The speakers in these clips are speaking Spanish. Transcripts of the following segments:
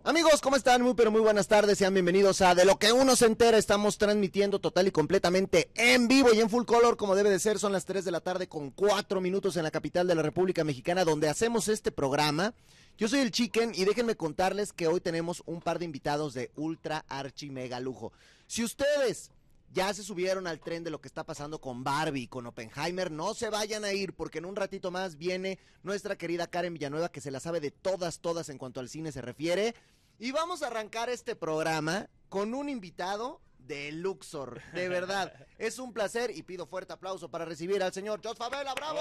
Amigos, ¿cómo están? Muy pero muy buenas tardes, sean bienvenidos a De lo que uno se entera. Estamos transmitiendo total y completamente en vivo y en full color como debe de ser. Son las 3 de la tarde con 4 minutos en la capital de la República Mexicana, donde hacemos este programa. Yo soy el Chicken y déjenme contarles que hoy tenemos un par de invitados de ultra archi mega lujo. Si ustedes ya se subieron al tren de lo que está pasando con Barbie y con Oppenheimer, no se vayan a ir, porque en un ratito más viene nuestra querida Karen Villanueva, que se la sabe de todas en cuanto al cine se refiere. Y vamos a arrancar este programa con un invitado de Luxor, de verdad. Es un placer y pido fuerte aplauso para recibir al señor Jos Favela. ¡Bravo!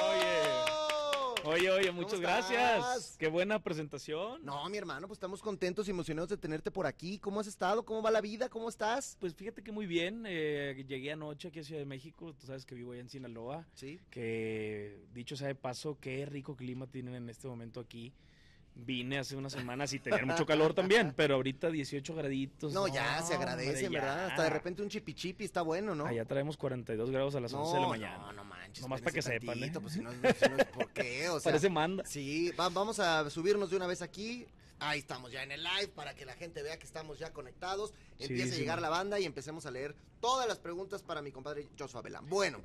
Oye, muchas gracias. Qué buena presentación. No, mi hermano, pues estamos contentos y emocionados de tenerte por aquí. ¿Cómo has estado? ¿Cómo va la vida? ¿Cómo estás? Pues fíjate que muy bien. Llegué anoche aquí a Ciudad de México. Tú sabes que vivo allá en Sinaloa. Sí. Que, dicho sea de paso, qué rico clima tienen en este momento aquí. Vine hace unas semanas y tenía mucho calor también, pero ahorita 18 graditos. No, ya se agradece, hombre, ¿verdad? Hasta de repente un chipi está bueno, ¿no? Allá traemos 42 grados a las 11 de la mañana. No manches. Nomás para que sepan, ¿eh? Pues si no es por qué, o sea. Parece manda. Sí, vamos a subirnos de una vez aquí. Ahí estamos ya en el live para que la gente vea que estamos ya conectados. Empiece a llegar la banda y empecemos a leer todas las preguntas para mi compadre Jos Favela. Bueno,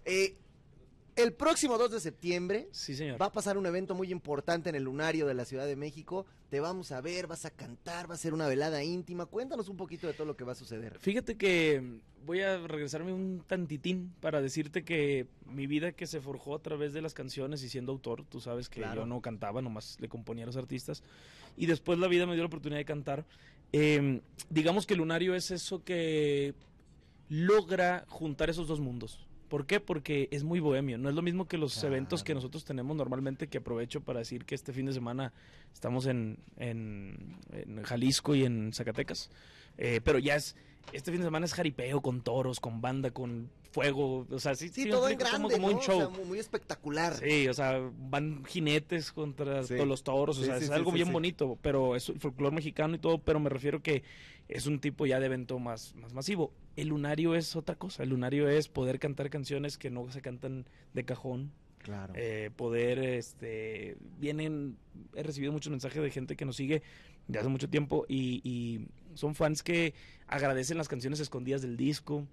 el próximo 2 de septiembre sí, señor, va a pasar un evento muy importante en el Lunario de la Ciudad de México. Te vamos a ver, vas a cantar, va a ser una velada íntima. Cuéntanos un poquito de todo lo que va a suceder. Fíjate que voy a regresarme un tantitín para decirte que mi vida que se forjó a través de las canciones y siendo autor, tú sabes que yo no cantaba, nomás le componía a los artistas, y después la vida me dio la oportunidad de cantar. Digamos que el Lunario es eso que logra juntar esos dos mundos. ¿Por qué? Porque es muy bohemio, no es lo mismo que los eventos que nosotros tenemos normalmente, que aprovecho para decir que este fin de semana estamos en Jalisco y en Zacatecas, pero ya este fin de semana es jaripeo, con toros, con banda, con fuego, o sea, sí todo en grande, como un show. O sea, muy espectacular. Sí, o sea, van jinetes contra todos los toros, o sea, es algo bien bonito, pero es el folclore mexicano y todo, pero me refiero que es un tipo ya de evento más masivo. El Lunario es otra cosa, el Lunario es poder cantar canciones que no se cantan de cajón. Claro. Poder, he recibido muchos mensajes de gente que nos sigue de hace mucho tiempo y son fans que agradecen las canciones escondidas del disco,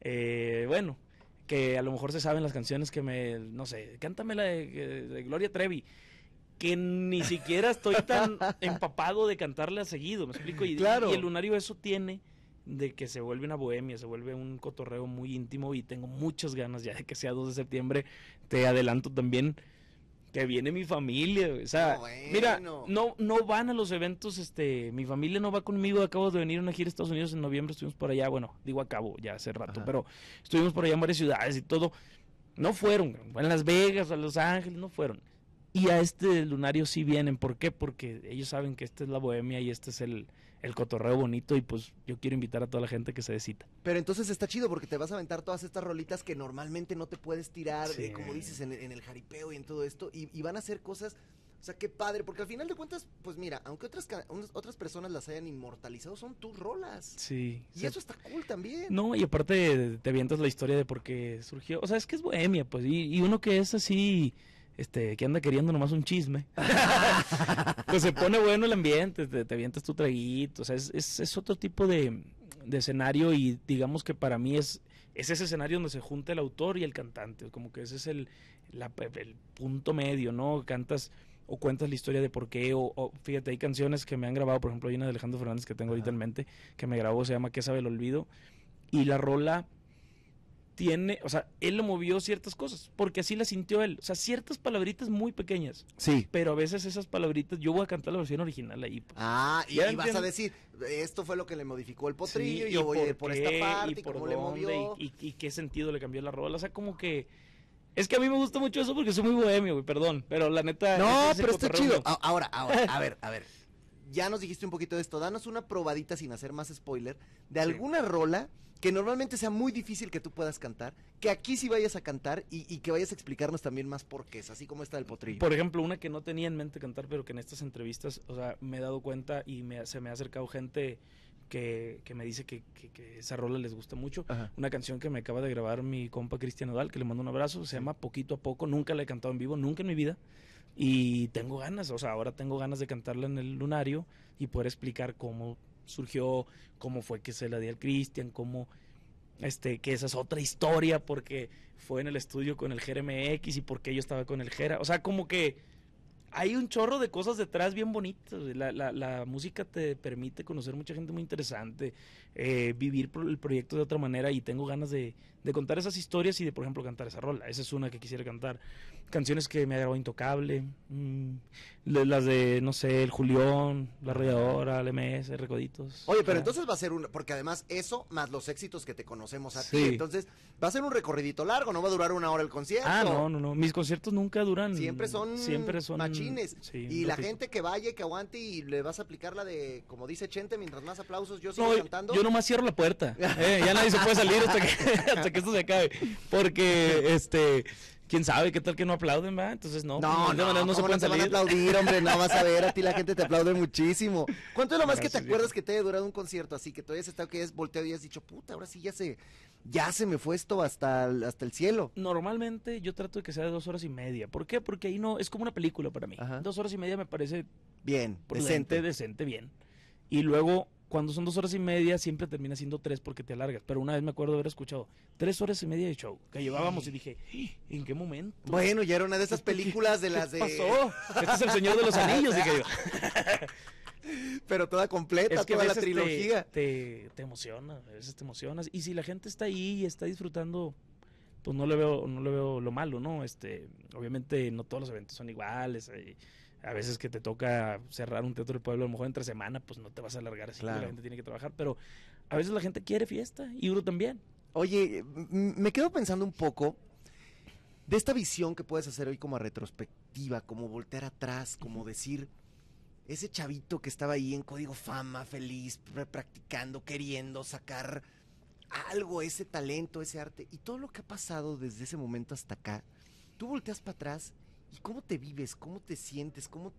bueno, que a lo mejor se saben las canciones que no sé, cántame la de Gloria Trevi, que ni siquiera estoy tan empapado de cantarla seguido, ¿me explico? Y el Lunario eso tiene de que se vuelve una bohemia, se vuelve un cotorreo muy íntimo y tengo muchas ganas ya de que sea 2 de septiembre. Te adelanto también que viene mi familia, o sea, mira, no van a los eventos, mi familia no va conmigo. Acabo de venir a una gira a Estados Unidos en noviembre, estuvimos por allá, bueno, digo acabo ya hace rato, pero estuvimos por allá en varias ciudades y todo, no fueron, en Las Vegas, a Los Ángeles, no fueron. Y a este Lunario sí vienen. ¿Por qué? Porque ellos saben que esta es la bohemia y este es el cotorreo bonito, y pues yo quiero invitar a toda la gente que se dé cita. Pero entonces está chido porque te vas a aventar todas estas rolitas que normalmente no te puedes tirar, como dices, en el jaripeo y en todo esto, y van a hacer cosas, o sea, qué padre, porque al final de cuentas, pues mira, aunque otras personas las hayan inmortalizado, son tus rolas. Sí. Y eso está cool también. No, y aparte te avientas la historia de por qué surgió, o sea, es que es bohemia, pues, y uno que es así, que anda queriendo nomás un chisme, pues se pone bueno el ambiente, te avientas tu traguito, o sea, es otro tipo de escenario, y digamos que para mí es ese escenario donde se junta el autor y el cantante, como que ese es el punto medio, ¿no? Cantas o cuentas la historia de por qué, o fíjate, hay canciones que me han grabado, por ejemplo, hay una de Alejandro Fernández que tengo ahorita en mente, que me grabó, se llama ¿Qué sabe el olvido? Y la rola tiene, o sea, él le movió ciertas cosas, porque así la sintió él, o sea, ciertas palabritas muy pequeñas. Sí. Pero a veces esas palabritas, yo voy a cantar la versión original ahí. Pues. Y vas a decir, esto fue lo que le modificó el potrillo, yo voy a ir por esta parte, y cómo le movió. Y qué sentido le cambió la rola, o sea, como que... Es que a mí me gusta mucho eso porque soy muy bohemio, güey, perdón, pero la neta... No, pero está chido. Ahora, a ver. Ya nos dijiste un poquito de esto, danos una probadita sin hacer más spoiler, de alguna rola que normalmente sea muy difícil que tú puedas cantar, que aquí sí vayas a cantar y que vayas a explicarnos también más por qué es, así como esta del potrillo. Por ejemplo, una que no tenía en mente cantar, pero que en estas entrevistas, o sea, me he dado cuenta y se me ha acercado gente que me dice que esa rola les gusta mucho. Ajá. Una canción que me acaba de grabar mi compa Cristian Nodal, que le mando un abrazo, se llama Poquito a Poco, nunca la he cantado en vivo, nunca en mi vida, Y tengo ganas, o sea, ahora tengo ganas de cantarla en el Lunario y poder explicar cómo surgió, cómo fue que se la di al Cristian, cómo, que esa es otra historia, porque fue en el estudio con el Jera MX y porque yo estaba con el Jera. O sea, como que hay un chorro de cosas detrás bien bonitas. La música te permite conocer mucha gente muy interesante, vivir el proyecto de otra manera, y tengo ganas de contar esas historias y de, por ejemplo, cantar esa rola. Esa es una que quisiera cantar. Canciones que me ha grabado Intocable, las de, no sé, El Julión, La Arrolladora, el MS, Recoditos. Oye, pero entonces va a ser porque además eso, más los éxitos que te conocemos a ti, entonces va a ser un recorridito largo, no va a durar 1 hora el concierto. Ah, no, mis conciertos nunca duran. Siempre son machines. Sí, y la gente que vaya, que aguante, y le vas a aplicar la de, como dice Chente, mientras más aplausos yo sigo cantando. Yo nomás cierro la puerta, ya nadie se puede salir hasta que esto se acabe, porque, quién sabe, qué tal que no aplauden, ¿va? Entonces no se pueden salir. Van a aplaudir, hombre, no vas a ver, a ti la gente te aplaude muchísimo. ¿Cuánto es lo más que te acuerdas que te haya durado un concierto así, que todavía has estado, que hayas volteado y has dicho, puta, ahora sí ya se me fue esto hasta el cielo? Normalmente yo trato de que sea de 2 horas y media. ¿Por qué? Porque ahí no, es como una película para mí. Ajá. 2 horas y media me parece bien, decente, bien. Y luego, cuando son 2 horas y media, siempre termina siendo 3 porque te alargas. Pero una vez me acuerdo haber escuchado 3 horas y media de show que llevábamos y dije, ¿en qué momento? Bueno, ya era una de esas películas de las de... ¿Qué pasó? Este es El Señor de los Anillos, dije yo. Pero toda completa, es que toda la trilogía. Te emociona, a veces te emocionas. Y si la gente está ahí y está disfrutando, pues no le veo lo malo, ¿no? Obviamente no todos los eventos son iguales. A veces que te toca cerrar un teatro del pueblo, a lo mejor entre semana, pues no te vas a alargar así, claro. La gente tiene que trabajar, pero a veces la gente quiere fiesta y uno también. Oye, me quedo pensando un poco de esta visión que puedes hacer hoy como a retrospectiva, como voltear atrás, como decir, ese chavito que estaba ahí en Código Fama, feliz, practicando, queriendo sacar algo, ese talento, ese arte, y todo lo que ha pasado desde ese momento hasta acá, tú volteas para atrás. ¿Y cómo te vives? ¿Cómo te sientes? ¿Cómo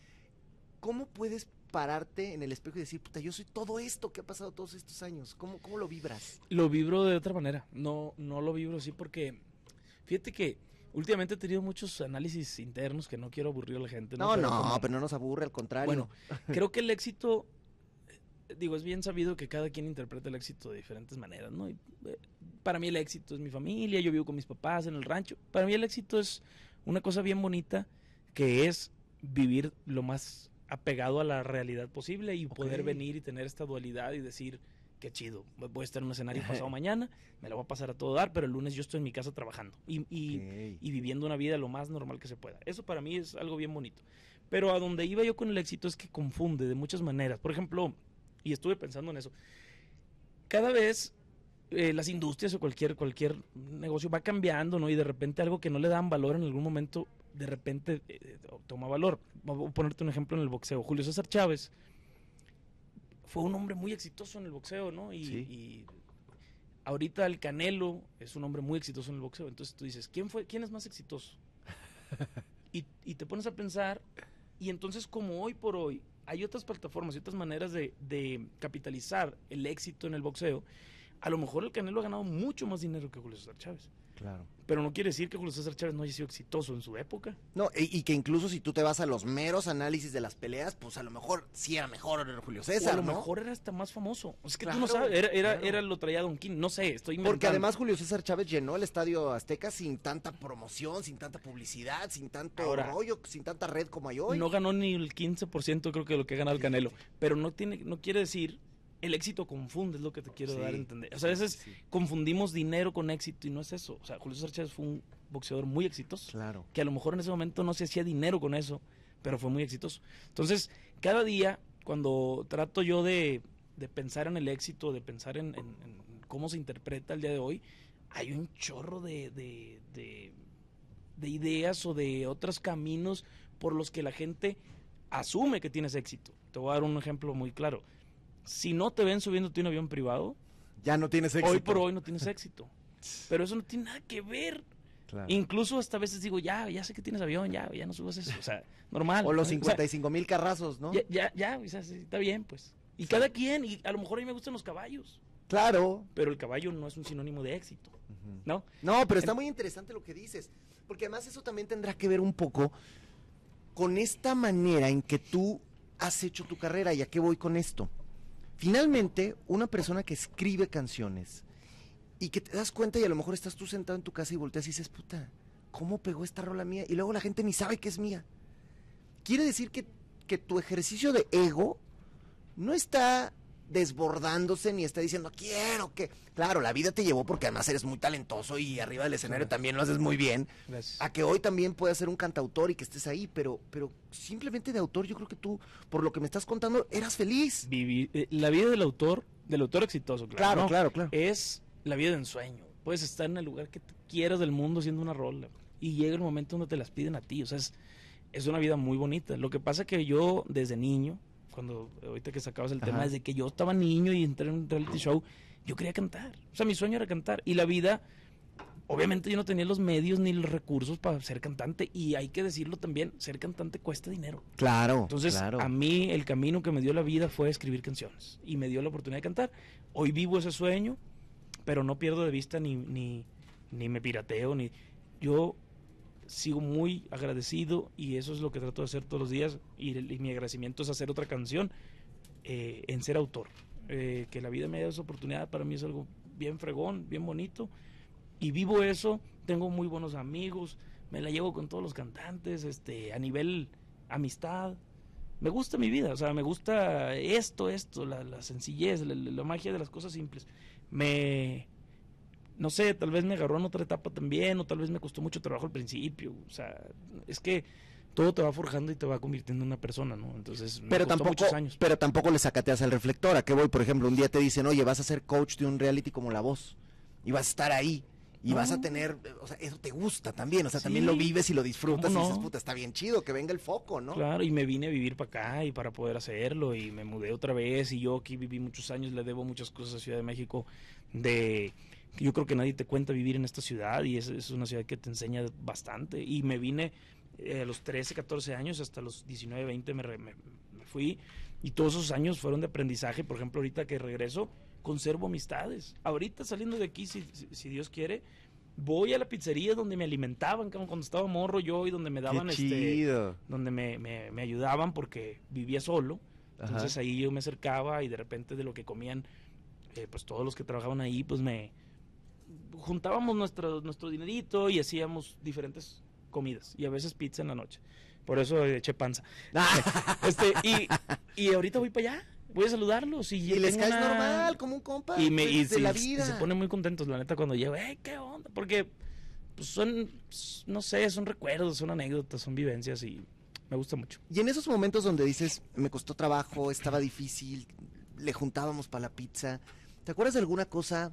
puedes pararte en el espejo y decir, puta, yo soy todo esto que ha pasado todos estos años? ¿Cómo lo vibras? Lo vibro de otra manera. No lo vibro así porque, fíjate que últimamente he tenido muchos análisis internos que no quiero aburrir a la gente. No, pero no nos aburre, al contrario. Bueno, creo que el éxito, es bien sabido que cada quien interpreta el éxito de diferentes maneras, ¿no? Y, para mí el éxito es mi familia, yo vivo con mis papás en el rancho. Para mí el éxito es una cosa bien bonita, que es vivir lo más apegado a la realidad posible y poder venir y tener esta dualidad y decir, qué chido, voy a estar en un escenario pasado mañana, me la voy a pasar a todo dar, pero el lunes yo estoy en mi casa trabajando y viviendo una vida lo más normal que se pueda. Eso para mí es algo bien bonito. Pero a donde iba yo con el éxito es que confunde de muchas maneras. Por ejemplo, y estuve pensando en eso, cada vez las industrias o cualquier negocio va cambiando, ¿no? Y de repente algo que no le dan valor en algún momento, de repente toma valor. Voy a ponerte un ejemplo en el boxeo. Julio César Chávez fue un hombre muy exitoso en el boxeo, ¿no? Y ahorita el Canelo es un hombre muy exitoso en el boxeo. Entonces tú dices, ¿quién es más exitoso? y te pones a pensar, y entonces como hoy por hoy hay otras plataformas y otras maneras de capitalizar el éxito en el boxeo, a lo mejor el Canelo ha ganado mucho más dinero que Julio César Chávez. Claro. Pero no quiere decir que Julio César Chávez no haya sido exitoso en su época. No, y que incluso si tú te vas a los meros análisis de las peleas, pues a lo mejor sí era mejor Julio César, o a lo ¿no? mejor era hasta más famoso. Es que claro, tú no sabes, era lo traía Don King, no sé, estoy inventando. Porque además Julio César Chávez llenó el Estadio Azteca sin tanta promoción, sin tanta publicidad, sin tanto rollo, sin tanta red como hay hoy. No ganó ni el 15% creo que de lo que ha ganado el Canelo, pero no quiere decir... El éxito confunde, es lo que te quiero dar a entender. O sea, a veces confundimos dinero con éxito y no es eso. O sea, Julio César Chávez fue un boxeador muy exitoso. Claro. Que a lo mejor en ese momento no se hacía dinero con eso, pero fue muy exitoso. Entonces, cada día, cuando trato yo de pensar en el éxito, de pensar en cómo se interpreta el día de hoy, hay un chorro de ideas o de otros caminos por los que la gente asume que tienes éxito. Te voy a dar un ejemplo muy claro. Si no te ven subiéndote un avión privado, ya no tienes éxito. Hoy por hoy no tienes éxito. Pero eso no tiene nada que ver. Claro. Incluso hasta veces digo, ya sé que tienes avión, ya no subas eso. O sea, normal. O los 55,000 carrazos, ¿no? Ya, o sea, sí, está bien, pues. Y cada quien, y a lo mejor a mí me gustan los caballos. Claro. Pero el caballo no es un sinónimo de éxito, ¿no? No, pero está muy interesante lo que dices. Porque además eso también tendrá que ver un poco con esta manera en que tú has hecho tu carrera. ¿Y a qué voy con esto? Finalmente, una persona que escribe canciones y que te das cuenta y a lo mejor estás tú sentado en tu casa y volteas y dices, puta, ¿cómo pegó esta rola mía? Y luego la gente ni sabe que es mía. Quiere decir que tu ejercicio de ego no está desbordándose ni está diciendo, quiero que... Claro, la vida te llevó porque además eres muy talentoso y arriba del escenario también lo haces muy bien. Gracias. A que hoy también puedas ser un cantautor y que estés ahí, pero simplemente de autor yo creo que tú, por lo que me estás contando, eras feliz. La vida del autor exitoso, claro. ¿no? Claro. Es la vida de ensueño. Puedes estar en el lugar que tú quieras del mundo haciendo una rola y llega el momento donde te las piden a ti. O sea, es una vida muy bonita. Lo que pasa que yo desde niño, ahorita que sacabas el tema, desde que yo estaba niño y entré en un reality show, yo quería cantar. O sea, mi sueño era cantar. Y la vida, obviamente yo no tenía los medios ni los recursos para ser cantante. Y hay que decirlo también, ser cantante cuesta dinero. Claro. Entonces, a mí el camino que me dio la vida fue escribir canciones. Y me dio la oportunidad de cantar. Hoy vivo ese sueño, pero no pierdo de vista ni me pirateo. Yo sigo muy agradecido y eso es lo que trato de hacer todos los días. Y mi agradecimiento es hacer otra canción en ser autor. Que la vida me dé esa oportunidad para mí es algo bien fregón, bien bonito. Y vivo eso, tengo muy buenos amigos, me la llevo con todos los cantantes, a nivel amistad. Me gusta mi vida, o sea, me gusta esto, la sencillez, la magia de las cosas simples. No sé, tal vez me agarró en otra etapa también, o tal vez me costó mucho trabajo al principio. O sea, es que todo te va forjando y te va convirtiendo en una persona, ¿no? Entonces, me costó muchos años. Pero tampoco le sacateas al reflector. ¿A qué voy? Por ejemplo, un día te dicen, oye, vas a ser coach de un reality como La Voz, y vas a estar ahí, y vas a tener, o sea, eso te gusta también, o sea, también lo vives y lo disfrutas y dices, puta, está bien chido, que venga el foco, ¿no? Claro, y me vine a vivir para acá y para poder hacerlo, y me mudé otra vez, y yo aquí viví muchos años, le debo muchas cosas a Ciudad de México, yo creo que nadie te cuenta vivir en esta ciudad, y es una ciudad que te enseña bastante, y me vine a los 13, 14 años, hasta los 19, 20 me fui, y todos esos años fueron de aprendizaje. Por ejemplo, ahorita que regreso, conservo amistades. Ahorita saliendo de aquí, si Dios quiere, voy a la pizzería donde me alimentaban cuando estaba morro yo, y donde me daban donde me ayudaban porque vivía solo. Entonces ahí yo me acercaba y de repente de lo que comían pues todos los que trabajaban ahí, pues juntábamos nuestro dinerito y hacíamos diferentes comidas, y a veces pizza en la noche. Por eso eché panza. Y ahorita voy para allá, voy a saludarlos y les caes normal, como un compa de la vida. Y se ponen muy contentos, la neta, cuando llego, ¿qué onda? Porque pues no sé, son recuerdos, son anécdotas, son vivencias, y me gusta mucho. Y en esos momentos donde dices, me costó trabajo, estaba difícil, le juntábamos para la pizza, ¿te acuerdas de alguna cosa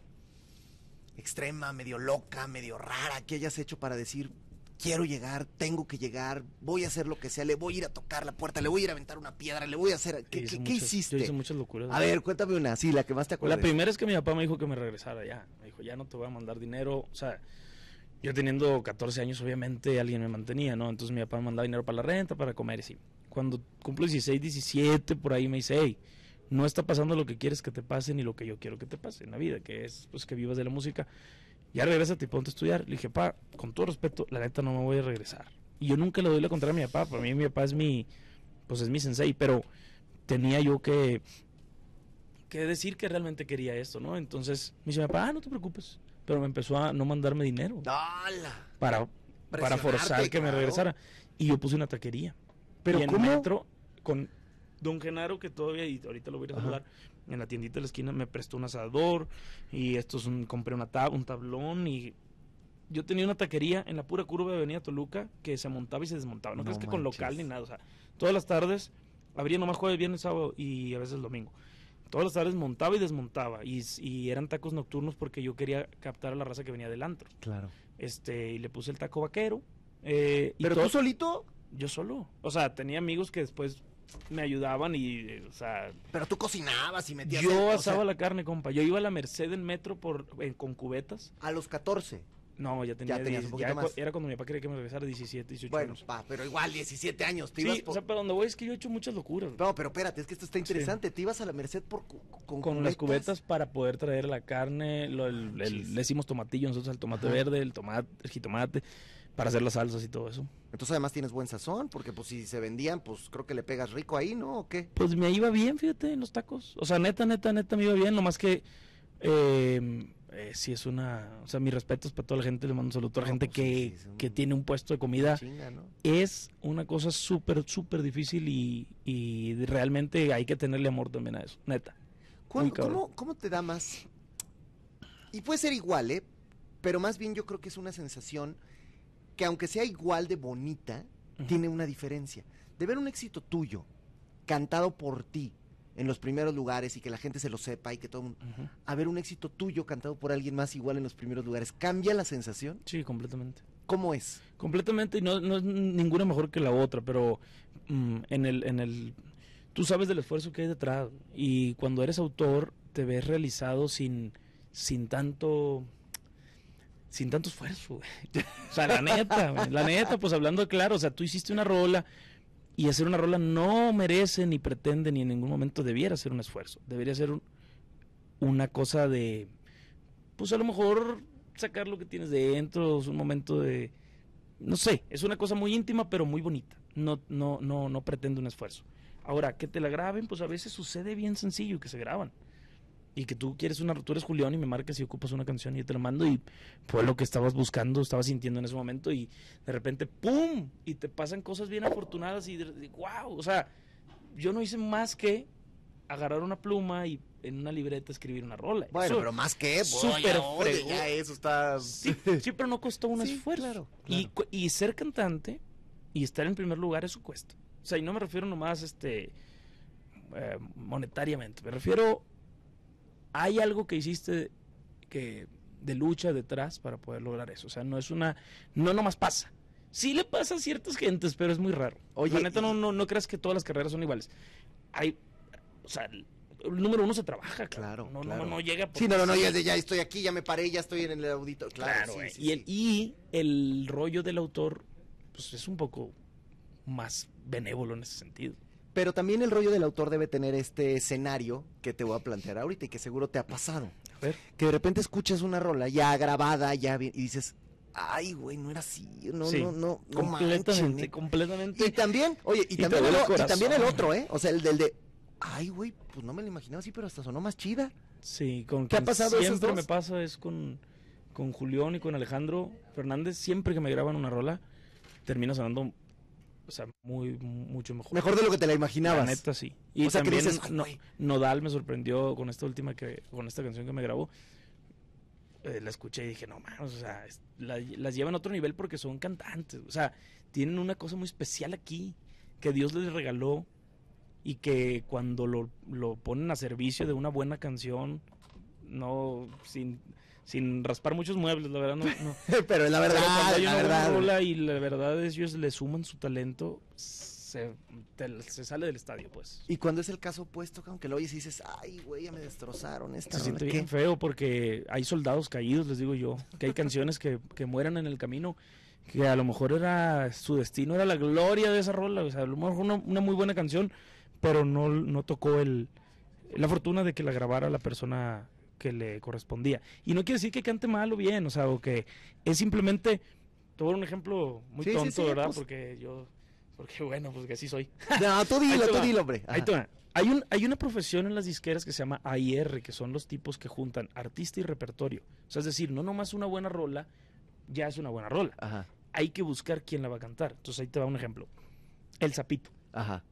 extrema, medio loca, medio rara que hayas hecho para decir, quiero llegar, tengo que llegar, voy a hacer lo que sea, le voy a ir a tocar la puerta, le voy a ir a aventar una piedra, le voy a hacer... ¿Qué hiciste? Yo hice muchas locuras. A ver, cuéntame una, sí, la que más te acuerdas. La primera es que mi papá me dijo que me regresara ya. Me dijo, ya no te voy a mandar dinero. O sea, yo teniendo 14 años, obviamente, alguien me mantenía, ¿no? Entonces mi papá me mandaba dinero para la renta, para comer, y sí. Cuando cumplo 16, 17, por ahí me dice, hey, no está pasando lo que quieres que te pase, ni lo que yo quiero que te pase en la vida, que es, pues, que vivas de la música. Ya regrésate y ponte a estudiar. Le dije, pa, con todo respeto, la neta no me voy a regresar. Y yo nunca le doy la contraria a mi papá. Para mí mi papá es mi sensei, pero tenía yo que decir que realmente quería esto, ¿no? Entonces me dice mi papá, no te preocupes. Pero me empezó a no mandarme dinero. Para forzar que me regresara. Y yo puse una taquería. Pero y en ¿cómo? Metro, con don Genaro, que todavía, y ahorita lo voy a ir a saludar, en la tiendita de la esquina me prestó un asador, y compré un tablón, y yo tenía una taquería en la pura curva de Avenida Toluca que se montaba y se desmontaba. No crees que con local ni nada, o sea, todas las tardes, abría nomás jueves, viernes, sábado y a veces el domingo. Todas las tardes montaba y desmontaba, y eran tacos nocturnos porque yo quería captar a la raza que venía del antro. Claro. Y le puse el taco vaquero. ¿Pero tú solito? Yo solo. O sea, tenía amigos que después me ayudaban o sea... Pero tú cocinabas y metías... Yo asaba la carne, compa. Yo iba a la Merced en metro con cubetas. ¿A los 14? No, ya tenías un poquito más. Era cuando mi papá quería que me regresara 17, 18 Bueno, años. pero igual 17 años. Sí, o sea, pero donde voy es que yo he hecho muchas locuras. No, pero espérate, es que esto está interesante. Te ibas a la Merced con las cubetas para poder traer la carne, le hicimos tomatillo nosotros al tomate verde, el jitomate, para hacer las salsas y todo eso. Entonces además tienes buen sazón, porque pues si se vendían, pues creo que le pegas rico ahí, ¿no? ¿O qué? Pues me iba bien, fíjate, en los tacos. O sea, neta me iba bien, nomás que sí es una... O sea, mis respetos para toda la gente, le mando un saludo a toda la gente que tiene un puesto de comida. Chinga, ¿no? Es una cosa súper, súper difícil y realmente hay que tenerle amor también a eso, neta. ¿Cómo te da más? Y puede ser igual, ¿eh? Pero más bien yo creo que es una sensación que aunque sea igual de bonita, tiene una diferencia. De ver un éxito tuyo, cantado por ti, en los primeros lugares y que la gente se lo sepa y que todo el mundo... A ver un éxito tuyo cantado por alguien más igual en los primeros lugares, ¿cambia la sensación? Sí, completamente. ¿Cómo es? Completamente, y no es ninguna mejor que la otra, pero tú sabes del esfuerzo que hay detrás, y cuando eres autor te ves realizado sin tanto esfuerzo, güey. O sea, la neta, pues hablando claro, o sea, tú hiciste una rola, y hacer una rola no merece, ni pretende, ni en ningún momento debiera ser un esfuerzo. Debería ser una cosa de, pues a lo mejor sacar lo que tienes dentro, es un momento de, no sé, es una cosa muy íntima, pero muy bonita. No pretende un esfuerzo. Ahora, que te la graben, pues a veces sucede bien sencillo que se graban. Y que tú eres Julián y me marcas y ocupas una canción y yo te la mando y fue lo que estabas buscando, estabas sintiendo en ese momento y de repente ¡pum! Y te pasan cosas bien afortunadas y ¡wow! O sea, yo no hice más que agarrar una pluma y en una libreta escribir una rola. Bueno, eso, pero más que súper fregón. ya eso está... Sí, pero no costó un esfuerzo. Claro. Y ser cantante y estar en primer lugar, eso cuesta. O sea, y no me refiero nomás monetariamente, me refiero... Hay algo que hiciste de lucha detrás para poder lograr eso. O sea, no nomás pasa. Sí le pasa a ciertas gentes, pero es muy raro. Oye, la neta, no creas que todas las carreras son iguales. O sea, el número uno se trabaja. Claro. No llega por... Sí, no, ya estoy aquí, ya me paré, ya estoy en el audito. Claro, sí. Y el rollo del autor, pues es un poco más benévolo en ese sentido. Pero también el rollo del autor debe tener este escenario que te voy a plantear ahorita y que seguro te ha pasado. A ver. Que de repente escuchas una rola ya grabada, ya bien, y dices, ay, güey, no era así, no completamente. Y también, oye, y también el otro, ¿eh? O sea, el del de, ay, güey, pues no me lo imaginaba así, pero hasta sonó más chida. Sí, ¿qué ha pasado esos dos? Siempre me pasa es con Julián y con Alejandro Fernández, siempre que me graban una rola, termina sonando... O sea, mucho mejor. Mejor de lo que te la imaginabas. La neta, sí. Y o sea, también que dices, Nodal me sorprendió con esta con esta canción que me grabó. La escuché y dije, no mames, o sea, las llevan a otro nivel porque son cantantes. O sea, tienen una cosa muy especial aquí que Dios les regaló y que cuando lo ponen a servicio de una buena canción, no sin raspar muchos muebles, la verdad no. Pero la verdad, la verdad. Rola y la verdad es ellos le suman su talento, se sale del estadio, pues. Y cuando es el caso opuesto, aunque lo oyes y dices, ay, güey, ya me destrozaron esta. Se siente bien feo porque hay soldados caídos, les digo yo, que hay canciones que mueran en el camino, que a lo mejor era su destino, era la gloria de esa rola, o sea, a lo mejor una muy buena canción, pero no tocó la fortuna de que la grabara la persona que le correspondía. Y no quiere decir que cante mal o bien, o sea, o que es simplemente, te voy a dar un ejemplo muy tonto, ¿verdad? Pues... porque bueno, pues que así soy. No, tú dilo, hombre. Ahí te va. Hay una profesión en las disqueras que se llama AIR, que son los tipos que juntan artista y repertorio. O sea, es decir, no nomás una buena rola, ya es una buena rola. Ajá. Hay que buscar quién la va a cantar. Entonces ahí te va un ejemplo. El Sapito. Ajá.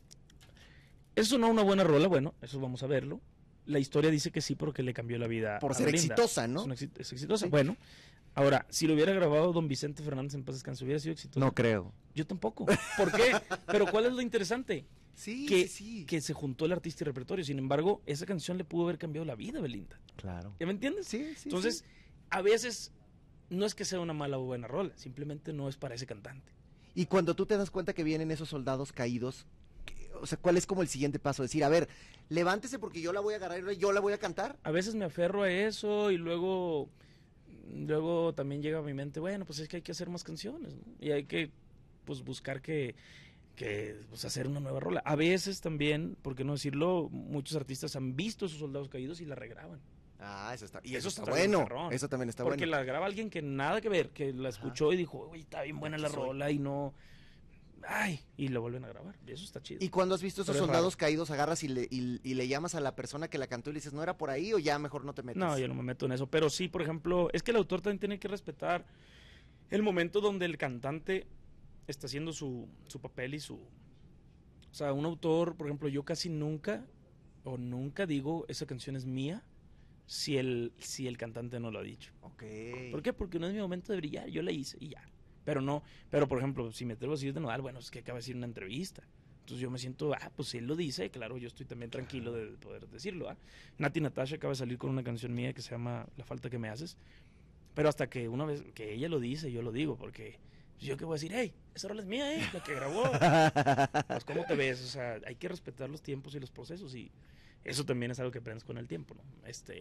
Eso no es una buena rola, bueno, eso vamos a verlo. La historia dice que sí porque le cambió la vida por ser Belinda. Exitosa, ¿no? Es exitosa. Sí. Bueno, ahora, si lo hubiera grabado don Vicente Fernández en paz descanse, ¿hubiera sido exitoso? No creo. Yo tampoco. ¿Por qué? Pero ¿cuál es lo interesante? Sí, que se juntó el artista y repertorio. Sin embargo, esa canción le pudo haber cambiado la vida a Belinda. Claro. ¿Ya me entiendes? Sí. Entonces, a veces no es que sea una mala o buena rola, simplemente no es para ese cantante. Y cuando tú te das cuenta que vienen esos soldados caídos, o sea, ¿cuál es como el siguiente paso? Decir, a ver, levántese porque yo la voy a agarrar y yo la voy a cantar. A veces me aferro a eso y luego también llega a mi mente, bueno, pues es que hay que hacer más canciones, ¿no? Y hay que, pues, buscar que pues, hacer una nueva rola. A veces también, por qué no decirlo, muchos artistas han visto esos soldados caídos y la regraban. Ah, eso está. Y Eso eso está está bien bueno. perrón. Eso también está Porque bueno. la graba alguien que nada que ver, que la escuchó y dijo, uy, está bien buena Aquí la soy. rola y no... Ay, y lo vuelven a grabar. Y eso está chido. Y cuando has visto esos Pero es soldados raro. caídos, agarras y le llamas a la persona que la cantó y le dices, ¿no era por ahí o ya mejor no te metes? No, yo no me meto en eso. Pero sí, por ejemplo, es que el autor también tiene que respetar el momento donde el cantante está haciendo su papel y su... O sea, un autor, por ejemplo, yo casi nunca o nunca digo esa canción es mía si el cantante no lo ha dicho. Ok. ¿Por qué? Porque no es mi momento de brillar, yo la hice y ya. Pero no, pero por ejemplo, si me atrevo a decir de Nodal, bueno, es que acaba de decir una entrevista. Entonces yo me siento, pues si él lo dice, claro, yo estoy también tranquilo de poder decirlo. Nati Natasha acaba de salir con una canción mía que se llama La falta que me haces. Pero hasta que una vez que ella lo dice, yo lo digo, porque yo qué voy a decir, hey, esa rola es mía, la que grabó. Pues cómo te ves, o sea, hay que respetar los tiempos y los procesos y eso también es algo que aprendes con el tiempo, ¿no?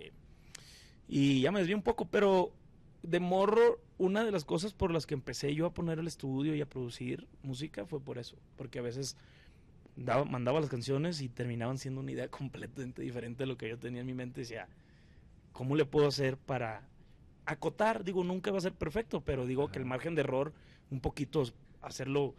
Y ya me desvié un poco, pero de morro, una de las cosas por las que empecé yo a poner el estudio y a producir música fue por eso, porque a veces mandaba las canciones y terminaban siendo una idea completamente diferente de lo que yo tenía en mi mente. Decía, ¿cómo le puedo hacer para acotar? Digo, nunca va a ser perfecto, pero digo que el margen de error, un poquito hacerlo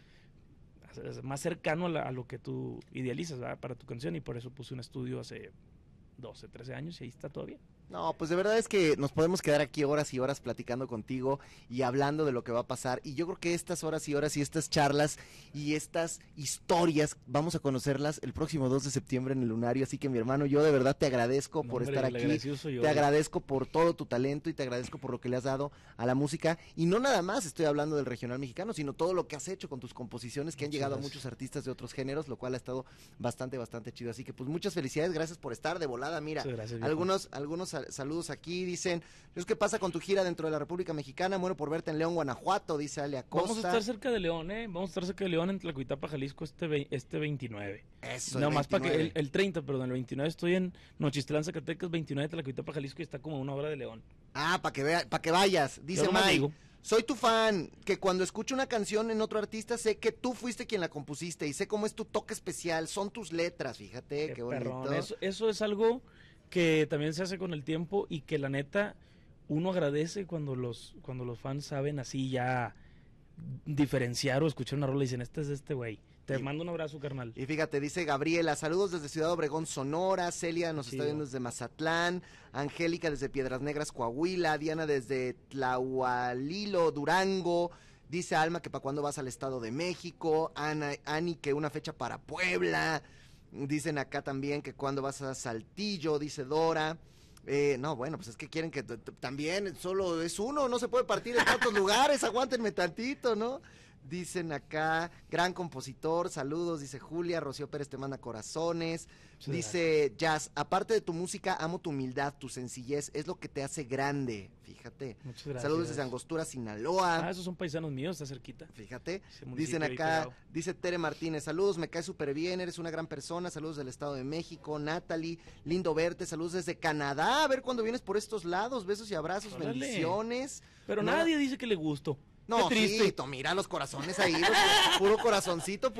más cercano a lo que tú idealizas, ¿verdad? Para tu canción, y por eso puse un estudio hace 12, 13 años y ahí está todavía. No, pues de verdad es que nos podemos quedar aquí horas y horas platicando contigo y hablando de lo que va a pasar. Y yo creo que estas horas y horas y estas charlas y estas historias vamos a conocerlas el próximo 2 de septiembre en el Lunario. Así que mi hermano, yo de verdad te agradezco por estar aquí. Te agradezco por todo tu talento y te agradezco por lo que le has dado a la música. Y no nada más estoy hablando del regional mexicano, sino todo lo que has hecho con tus composiciones que han llegado a muchos artistas de otros géneros, lo cual ha estado bastante chido. Así que pues muchas felicidades, gracias por estar de volada. Mira, gracias, algunos saludos aquí, dicen, ¿qué pasa con tu gira dentro de la República Mexicana? Muero por verte en León, Guanajuato, dice Ale Acosta. Vamos a estar cerca de León, vamos a estar cerca de León en Tlacuitapa, Jalisco, este 29. Eso, no, más para que el 30, perdón, el 29 estoy en Nochistlán, Zacatecas, 29 Tlacuitapa, Jalisco, y está como a 1 hora de León. Ah, para que vayas, dice May. Soy tu fan, que cuando escucho una canción en otro artista sé que tú fuiste quien la compusiste y sé cómo es tu toque especial, son tus letras, fíjate, qué bonito. Eso es algo que también se hace con el tiempo y que la neta uno agradece cuando los fans saben así ya diferenciar o escuchar una rola y dicen, este es de este güey. Te mando un abrazo, carnal. Y fíjate, dice Gabriela, saludos desde Ciudad Obregón, Sonora. Celia nos está viendo desde Mazatlán. Angélica desde Piedras Negras, Coahuila. Diana desde Tlahualilo, Durango. Dice Alma que para cuándo vas al Estado de México. Ani que una fecha para Puebla. Dicen acá también que cuándo vas a Saltillo, dice Dora. No, bueno, pues es que quieren que también solo es uno, no se puede partir en tantos lugares, aguántenme tantito, ¿no? Dicen acá, gran compositor, saludos, dice Julia, Rocío Pérez te manda corazones, sí, dice Jazz, aparte de tu música, amo tu humildad, tu sencillez, es lo que te hace grande, fíjate. Muchas gracias. Saludos desde Angostura, Sinaloa. Esos son paisanos míos, está cerquita. Fíjate, dicen acá, dice Tere Martínez, saludos, me cae súper bien, eres una gran persona, saludos del Estado de México, Natalie, lindo verte, saludos desde Canadá, a ver cuando vienes por estos lados, besos y abrazos, órale, bendiciones. Pero nadie dice que le gustó. No, sí, mira los corazones ahí, puro corazoncito.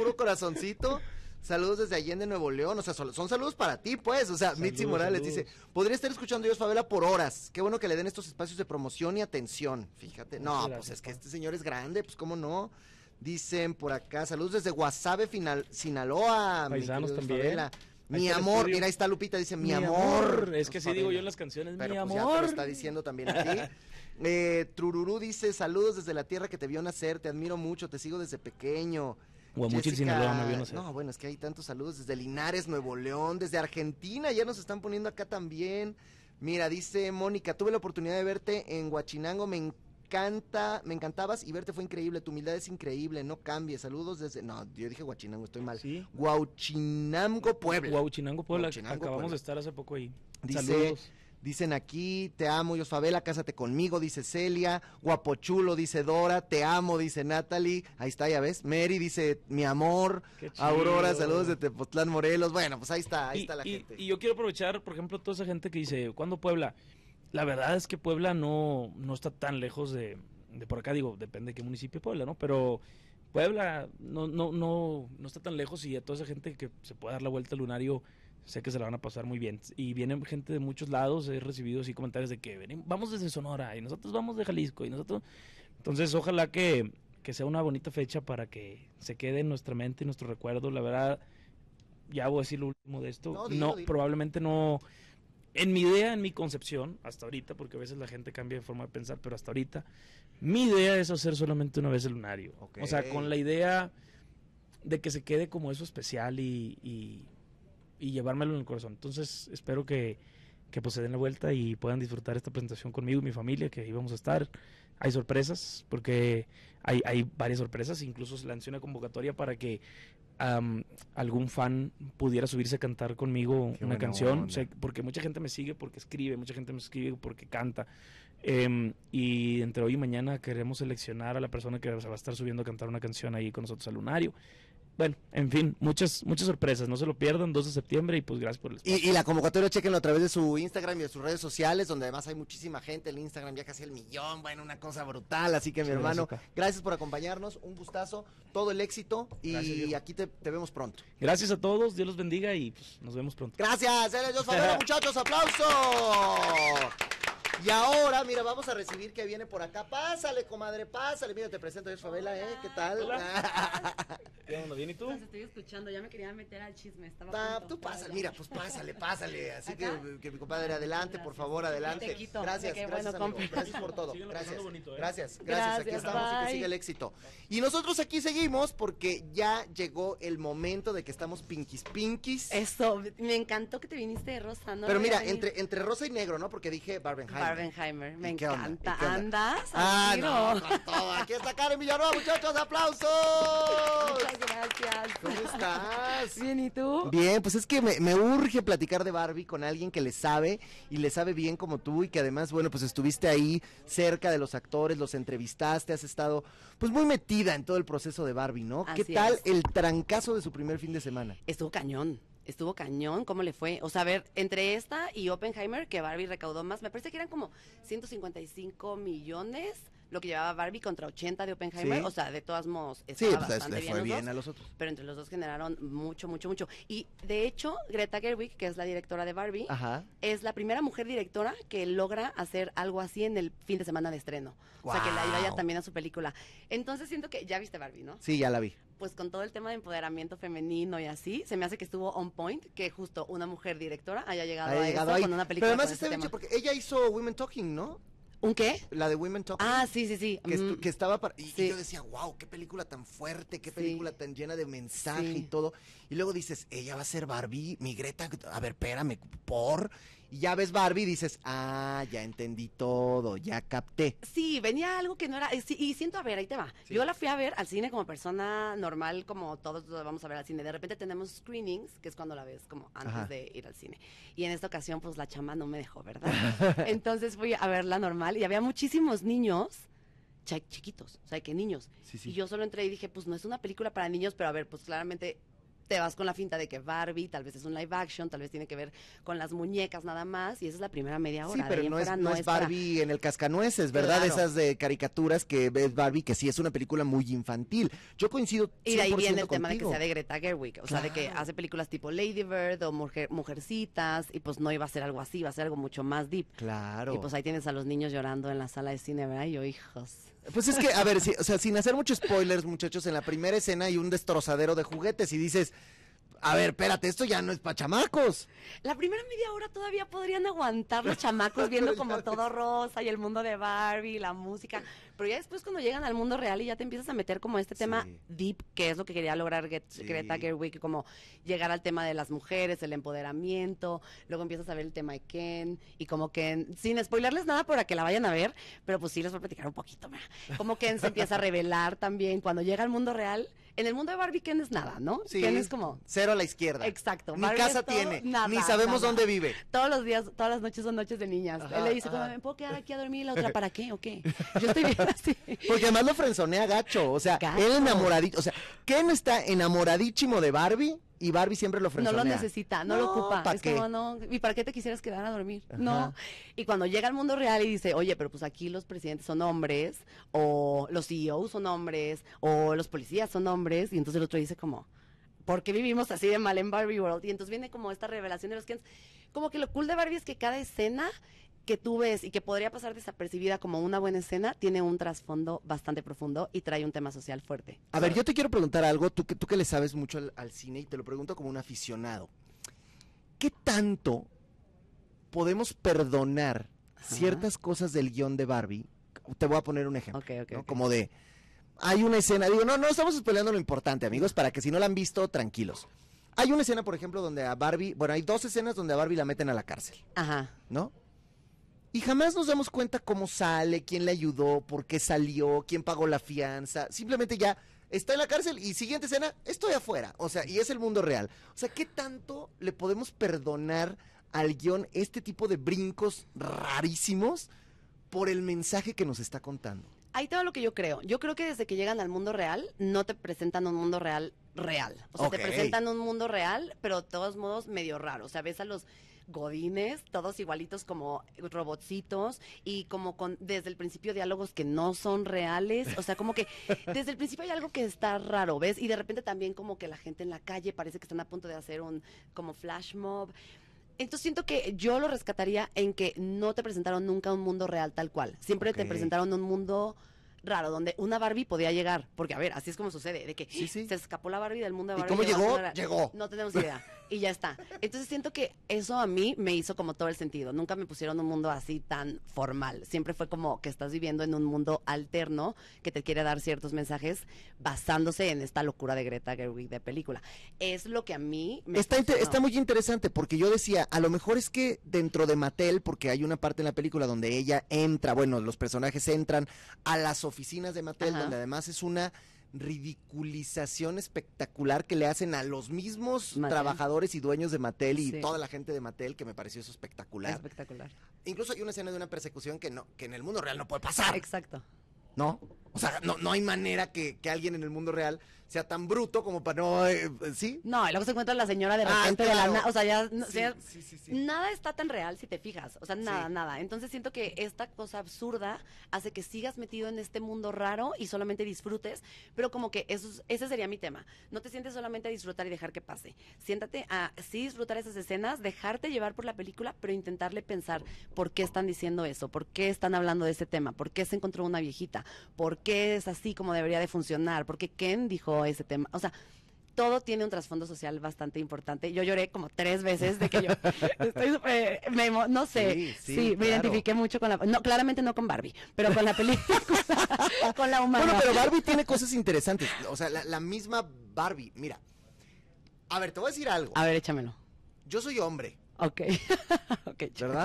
Saludos desde Allende, Nuevo León, o sea, son saludos para ti, pues, o sea, Mitzi Morales dice, podría estar escuchando Dios Favela por horas, qué bueno que le den estos espacios de promoción y atención, fíjate, no, pues es que este señor es grande, pues cómo no, dicen por acá, saludos desde Guasave, Sinaloa, paisanos también. Mi amor, mira, ahí está Lupita, dice, mi amor. Es que así digo yo en las canciones, pero mi pues amor. Ya te lo está diciendo también aquí. Trururú dice, saludos desde la tierra que te vio nacer, te admiro mucho, te sigo desde pequeño. Guamuchil, Sinaloa, me vio nacer. No, bueno, es que hay tantos saludos desde Linares, Nuevo León, desde Argentina, ya nos están poniendo acá también. Mira, dice Mónica, tuve la oportunidad de verte en Huachinango, me encantabas y verte fue increíble, tu humildad es increíble, no cambies, saludos desde, no, yo dije Huachinango, estoy mal. ¿Sí? Huachinango, Puebla. Huachinango, Puebla, acabamos de estar hace poco ahí. Saludos. Dicen aquí, te amo, Dios Favela, cásate conmigo, dice Celia, guapochulo, dice Dora, te amo, dice Natalie, ahí está, ya ves, Mary dice, mi amor, Aurora, saludos de Tepoztlán, Morelos, bueno, pues ahí está la gente. Y yo quiero aprovechar, por ejemplo, toda esa gente que dice, ¿cuándo Puebla? La verdad es que Puebla no está tan lejos de por acá, digo, depende de qué municipio Puebla, ¿no? Pero Puebla no está tan lejos y a toda esa gente que se puede dar la vuelta al Lunario sé que se la van a pasar muy bien. Y viene gente de muchos lados, he recibido así comentarios de que vamos desde Sonora y nosotros vamos de Jalisco y nosotros... Entonces ojalá que sea una bonita fecha para que se quede en nuestra mente y nuestro recuerdo. La verdad, ya voy a decir lo último de esto. No, No, dilo. probablemente no... En mi idea, en mi concepción, hasta ahorita, porque a veces la gente cambia de forma de pensar, pero hasta ahorita, mi idea es hacer solamente una vez el lunario. Ok. O sea, con la idea de que se quede como eso especial y llevármelo en el corazón. Entonces, espero que pues se den la vuelta y puedan disfrutar esta presentación conmigo y mi familia, que ahí vamos a estar. Hay sorpresas, porque hay varias sorpresas, incluso se lanzó una convocatoria para que algún fan pudiera subirse a cantar conmigo Qué una buena canción, onda. o sea, porque mucha gente me sigue porque escribe, mucha gente me escribe porque canta, y entre hoy y mañana queremos seleccionar a la persona que se va a estar subiendo a cantar una canción ahí con nosotros al lunario. Bueno, en fin, muchas sorpresas, no se lo pierdan, 2 de septiembre, y pues gracias por el espacio. Y la convocatoria, chequenlo a través de su Instagram y de sus redes sociales, donde además hay muchísima gente. El Instagram ya casi el 1,000,000, bueno, una cosa brutal. Así que, mi hermano, gracias por acompañarnos, un gustazo, todo el éxito, y Gracias, aquí te vemos pronto. Gracias a todos, Dios los bendiga y pues nos vemos pronto. Gracias, él es Jos Favela, muchachos, aplauso. Y ahora, mira, vamos a recibir que viene por acá. Pásale, comadre, pásale. Mira, te presento a Jos Favela, ¿qué tal? ¿Qué onda? ¿Bien y tú? Los estoy escuchando, ya me quería meter al chisme. Estaba a punto, Tú pásale, pero mira, pues pásale. Así ¿Acá? que mi compadre, adelante, por favor, adelante. Te quito, Gracias, qué gracias, bueno, amigo. compa. Gracias por todo. Síguenlo Gracias. pasando bonito, Gracias. Aquí Gracias, estamos y que bye. siga el éxito. Y nosotros aquí seguimos porque ya llegó el momento de que estamos pinkies. Eso, me encantó que te viniste de rosa, ¿no? Pero No mira, había venido. entre rosa y negro, ¿no? Porque dije Barbenheimer. Barbenheimer, me ¿Y qué onda? encanta. ¿Y qué onda? ¿Andas? Ah, al tiro? no, con todo. Aquí está Karen Villanueva, muchachos, aplausos. Muchas gracias. ¿Cómo estás? Bien, ¿y tú? Bien, pues es que me urge platicar de Barbie con alguien que le sabe y le sabe bien como tú, y que además, bueno, pues estuviste ahí cerca de los actores, los entrevistaste, has estado pues muy metida en todo el proceso de Barbie, ¿no? ¿Qué Así tal es. el trancazo de su primer fin de semana? Estuvo cañón, ¿cómo le fue? O sea, a ver, entre esta y Oppenheimer, que Barbie recaudó más, me parece que eran como 155 millones lo que llevaba Barbie contra 80 de Oppenheimer, Sí. o sea, de todos modos, Sí, estaba pues bastante le bien fue los bien dos, a los otros. pero entre los dos generaron mucho. Y de hecho, Greta Gerwig, que es la directora de Barbie, Ajá. es la primera mujer directora que logra hacer algo así en el fin de semana de estreno. O sea, que la vaya Guau. también a su película. Entonces siento que, ya viste Barbie, ¿no? Sí, ya la vi. Pues con todo el tema de empoderamiento femenino y así, se me hace que estuvo on point que justo una mujer directora haya llegado Ha a llegado eso ahí. con una Pero película además con está ese bien tema. porque ella hizo Women Talking, ¿no? ¿Un qué? La de Women Talking. Ah, sí. Que estaba para... Y Sí. yo decía, wow, qué película tan fuerte, qué Sí. película tan llena de mensaje Sí. y todo. Y luego dices, ella va a ser Barbie, mi Greta, a ver, espérame, ¿por? Y ya ves Barbie y dices, ya entendí todo, ya capté. Sí, venía algo que no era, sí, y siento, a ver, ahí te va. Sí. Yo la fui a ver al cine como persona normal, como todos lo vamos a ver al cine. De repente tenemos screenings, que es cuando la ves como antes Ajá. de ir al cine. Y en esta ocasión, pues la chama no me dejó, ¿verdad? Entonces fui a verla normal y había muchísimos niños chiquitos, o sea, que niños. Sí. Y yo solo entré y dije, pues no es una película para niños, pero a ver, pues claramente te vas con la finta de que Barbie tal vez es un live action, tal vez tiene que ver con las muñecas nada más, y esa es la primera media hora. Sí, De pero ahí en no es, fuera no es para- Barbie en el cascanueces, ¿verdad? Claro. Esas de caricaturas que ves Barbie, que sí es una película muy infantil. Yo coincido 100% Y de ahí viene el tema de que contigo. sea de Greta Gerwig, o sea, de que Claro. hace películas tipo Lady Bird o Mujercitas, y pues no iba a ser algo así, iba a ser algo mucho más deep. Claro. Y pues ahí tienes a los niños llorando en la sala de cine, ¿verdad? Y yo, hijos. Pues es que, a ver, o sea, sin hacer muchos spoilers, muchachos, en la primera escena hay un destrozadero de juguetes y dices, a ver, espérate, esto ya no es pa' chamacos. La primera media hora todavía podrían aguantar los chamacos viendo Pero ya como ves. todo rosa y el mundo de Barbie, la música, pero ya después cuando llegan al mundo real y ya te empiezas a meter como este tema Sí. deep, que es lo que quería lograr Sí. Greta Gerwig, como llegar al tema de las mujeres, el empoderamiento, luego empiezas a ver el tema de Ken, y como que, sin spoilerles nada para que la vayan a ver, pero pues sí les voy a platicar un poquito, ¿verdad? Como Ken se empieza a revelar también, cuando llega al mundo real, en el mundo de Barbie Ken es nada, ¿no? Sí. Ken es como... Cero a la izquierda. Exacto. Ni Barbie casa es todo, tiene, nada, ni sabemos nada. dónde vive. Todos los días, todas las noches son noches de niñas. Ajá, Él le dice, como, ajá. ¿me puedo quedar aquí a dormir? Y la otra, ¿para qué o qué? Yo estoy bien así. Porque además lo frenzonea gacho, o sea, Gacho. él enamoradito, o sea, Ken está enamoradísimo de Barbie y Barbie siempre lo No frenzonea. lo necesita, no lo ocupa. ¿pa' Es qué? como, no, ¿y para qué te quisieras quedar a dormir? Ajá. No. Y cuando llega al mundo real y dice, oye, pero pues aquí los presidentes son hombres, o los CEOs son hombres, o los policías son hombres, y entonces el otro dice como, ¿por qué vivimos así de mal en Barbie World? Y entonces viene como esta revelación de los Kens. Como que lo cool de Barbie es que cada escena que tú ves y que podría pasar desapercibida como una buena escena, tiene un trasfondo bastante profundo y trae un tema social fuerte. A ver, yo te quiero preguntar algo, tú que le sabes mucho al cine, y te lo pregunto como un aficionado. ¿Qué tanto podemos perdonar ciertas cosas del guión de Barbie? Te voy a poner un ejemplo, ¿no? Como de, hay una escena, digo, no estamos spoileando lo importante, amigos, para que si no la han visto, tranquilos. Hay una escena, por ejemplo, donde a Barbie, bueno, hay 2 escenas donde a Barbie la meten a la cárcel, ¿no? Y jamás nos damos cuenta cómo sale, quién le ayudó, por qué salió, quién pagó la fianza. Simplemente ya está en la cárcel y siguiente escena, estoy afuera. O sea, y es el mundo real. O sea, ¿qué tanto le podemos perdonar al guión este tipo de brincos rarísimos por el mensaje que nos está contando? Ahí todo lo que yo creo. Yo creo que desde que llegan al mundo real, no te presentan un mundo real. O sea, te presentan un mundo real, pero de todos modos medio raro. O sea, ves a los godines, todos igualitos como robotcitos y como con desde el principio diálogos que no son reales, o sea, como que desde el principio hay algo que está raro, ¿ves? Y de repente también como que la gente en la calle parece que están a punto de hacer un como flash mob. Entonces siento que yo lo rescataría en que no te presentaron nunca un mundo real tal cual, siempre te presentaron un mundo raro, donde una Barbie podía llegar, porque a ver, así es como sucede, de que se escapó la Barbie del mundo de Barbie. ¿Y cómo llegó? Llegó. No tenemos idea, y ya está. Entonces siento que eso a mí me hizo como todo el sentido, nunca me pusieron un mundo así tan formal, siempre fue como que estás viviendo en un mundo alterno que te quiere dar ciertos mensajes basándose en esta locura de Greta Gerwig de película. Es lo que a mí me está muy interesante, porque yo decía, a lo mejor es que dentro de Mattel, porque hay una parte en la película donde ella entra, bueno, los personajes entran a las oficinas de Mattel, donde además es una ridiculización espectacular que le hacen a los mismos trabajadores y dueños de Mattel y toda la gente de Mattel, que me pareció eso espectacular. Espectacular. Incluso hay una escena de una persecución que en el mundo real no puede pasar. Exacto. ¿No? O sea, no hay manera que alguien en el mundo real sea tan bruto como para no... ¿sí? No, y luego se encuentra la señora de repente de la... O sea, ya... Sí. Nada está tan real si te fijas. O sea, nada. Entonces siento que esta cosa absurda hace que sigas metido en este mundo raro y solamente disfrutes, pero como que ese sería mi tema. No te sientes solamente a disfrutar y dejar que pase. Siéntate a sí disfrutar esas escenas, dejarte llevar por la película, pero intentarle pensar por qué están diciendo eso, por qué están hablando de ese tema, por qué se encontró una viejita, por qué es así como debería de funcionar, por qué Ken dijo ese tema. O sea, todo tiene un trasfondo social bastante importante. Yo lloré como 3 veces de que yo estoy no sé, me identifiqué mucho con claramente no con Barbie, pero con la película, con la humana. Bueno, pero Barbie tiene cosas interesantes. O sea, la misma Barbie, mira. A ver, te voy a decir algo. A ver, échamelo. Yo soy hombre. Ok. ¿Verdad?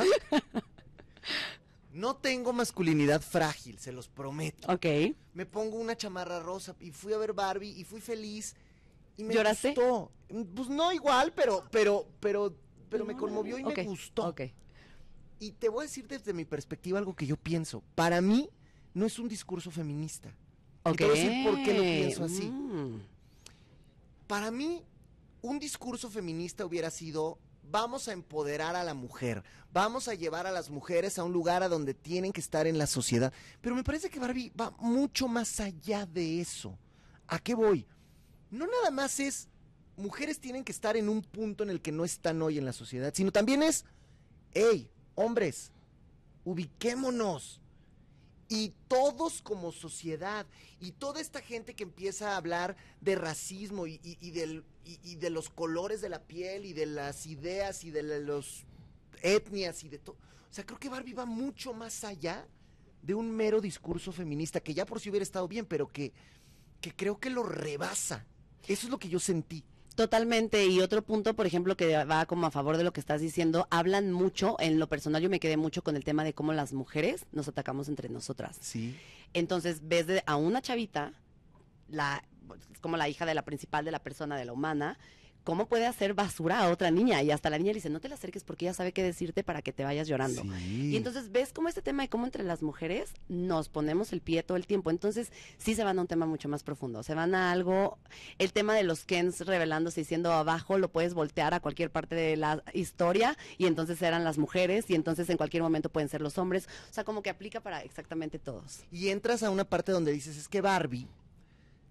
No tengo masculinidad frágil, se los prometo. Ok. Me pongo una chamarra rosa y fui a ver Barbie y fui feliz. Y me ¿Lloraste? gustó. Pues no igual, pero me conmovió y me gustó. Ok. Y te voy a decir desde mi perspectiva algo que yo pienso. Para mí no es un discurso feminista. Ok. Y te voy a decir por qué lo pienso así. Para mí, un discurso feminista hubiera sido: vamos a empoderar a la mujer, vamos a llevar a las mujeres a un lugar a donde tienen que estar en la sociedad. Pero me parece que Barbie va mucho más allá de eso. ¿A qué voy? No nada más es mujeres tienen que estar en un punto en el que no están hoy en la sociedad, sino también es, hey, hombres, ubiquémonos. Y todos como sociedad, y toda esta gente que empieza a hablar de racismo y de los colores de la piel y de las ideas y de las etnias y de todo. O sea, creo que Barbie va mucho más allá de un mero discurso feminista, que ya por sí hubiera estado bien, pero que creo que lo rebasa. Eso es lo que yo sentí. Totalmente, y otro punto, por ejemplo, que va como a favor de lo que estás diciendo, hablan mucho, en lo personal yo me quedé mucho con el tema de cómo las mujeres nos atacamos entre nosotras. Sí. Entonces, ves a una chavita, como la hija de la principal de la persona, de la humana, cómo puede hacer basura a otra niña, y hasta la niña le dice, no te la acerques porque ella sabe qué decirte para que te vayas llorando. Sí. Y entonces ves cómo este tema de cómo entre las mujeres nos ponemos el pie todo el tiempo. Entonces sí se van a un tema mucho más profundo, se van a algo, el tema de los Kens revelándose y siendo abajo, lo puedes voltear a cualquier parte de la historia y entonces eran las mujeres y entonces en cualquier momento pueden ser los hombres. O sea, como que aplica para exactamente todos. Y entras a una parte donde dices, es que Barbie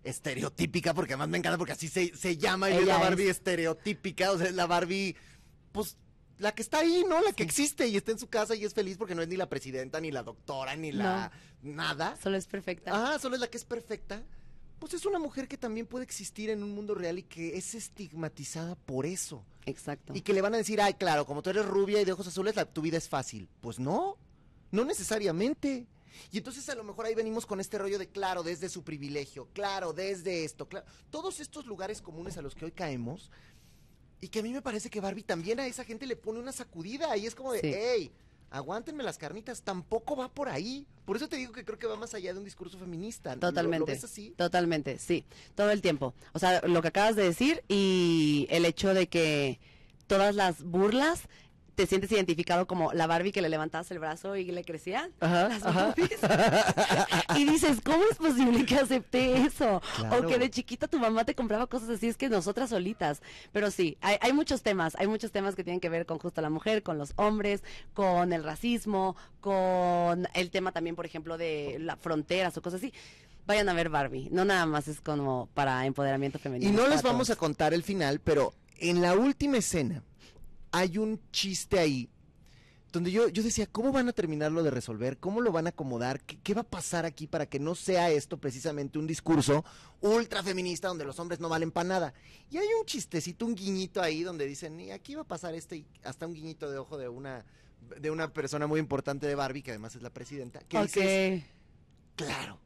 estereotípica, porque además me encanta porque así se llama, y es Ella la Barbie es. estereotípica, o sea, es la Barbie, pues, la que está ahí, ¿no? La que existe y está en su casa y es feliz porque no es ni la presidenta, ni la doctora, ni la nada. Solo es perfecta. Ah, solo es la que es perfecta. Pues es una mujer que también puede existir en un mundo real y que es estigmatizada por eso. Exacto. Y que le van a decir, ay, claro, como tú eres rubia y de ojos azules, tu vida es fácil. Pues no, no necesariamente. Y entonces a lo mejor ahí venimos con este rollo de, claro, desde su privilegio, claro, desde esto, claro. Todos estos lugares comunes a los que hoy caemos, y que a mí me parece que Barbie también a esa gente le pone una sacudida, y es como de, Sí. hey, aguántenme las carnitas, tampoco va por ahí. Por eso te digo que creo que va más allá de un discurso feminista. Totalmente. ¿Lo ves así? Totalmente, sí. Todo el tiempo. O sea, lo que acabas de decir y el hecho de que todas las burlas te sientes identificado como la Barbie que le levantabas el brazo y le crecían las boobies. Y dices, ¿cómo es posible que acepte eso? Claro. O que de chiquita tu mamá te compraba cosas así, es que nosotras solitas. Pero sí, hay muchos temas que tienen que ver con justo la mujer, con los hombres, con el racismo, con el tema también, por ejemplo, de las fronteras o cosas así. Vayan a ver Barbie, no nada más es como para empoderamiento femenino. Y no es les para vamos a todos. contar el final, pero en la última escena hay un chiste ahí donde yo decía, ¿cómo van a terminarlo de resolver? ¿Cómo lo van a acomodar? ¿Qué va a pasar aquí para que no sea esto precisamente un discurso ultra feminista donde los hombres no valen para nada? Y hay un chistecito, un guiñito ahí donde dicen, y aquí va a pasar y hasta un guiñito de ojo de una persona muy importante de Barbie, que además es la presidenta, que dices, claro,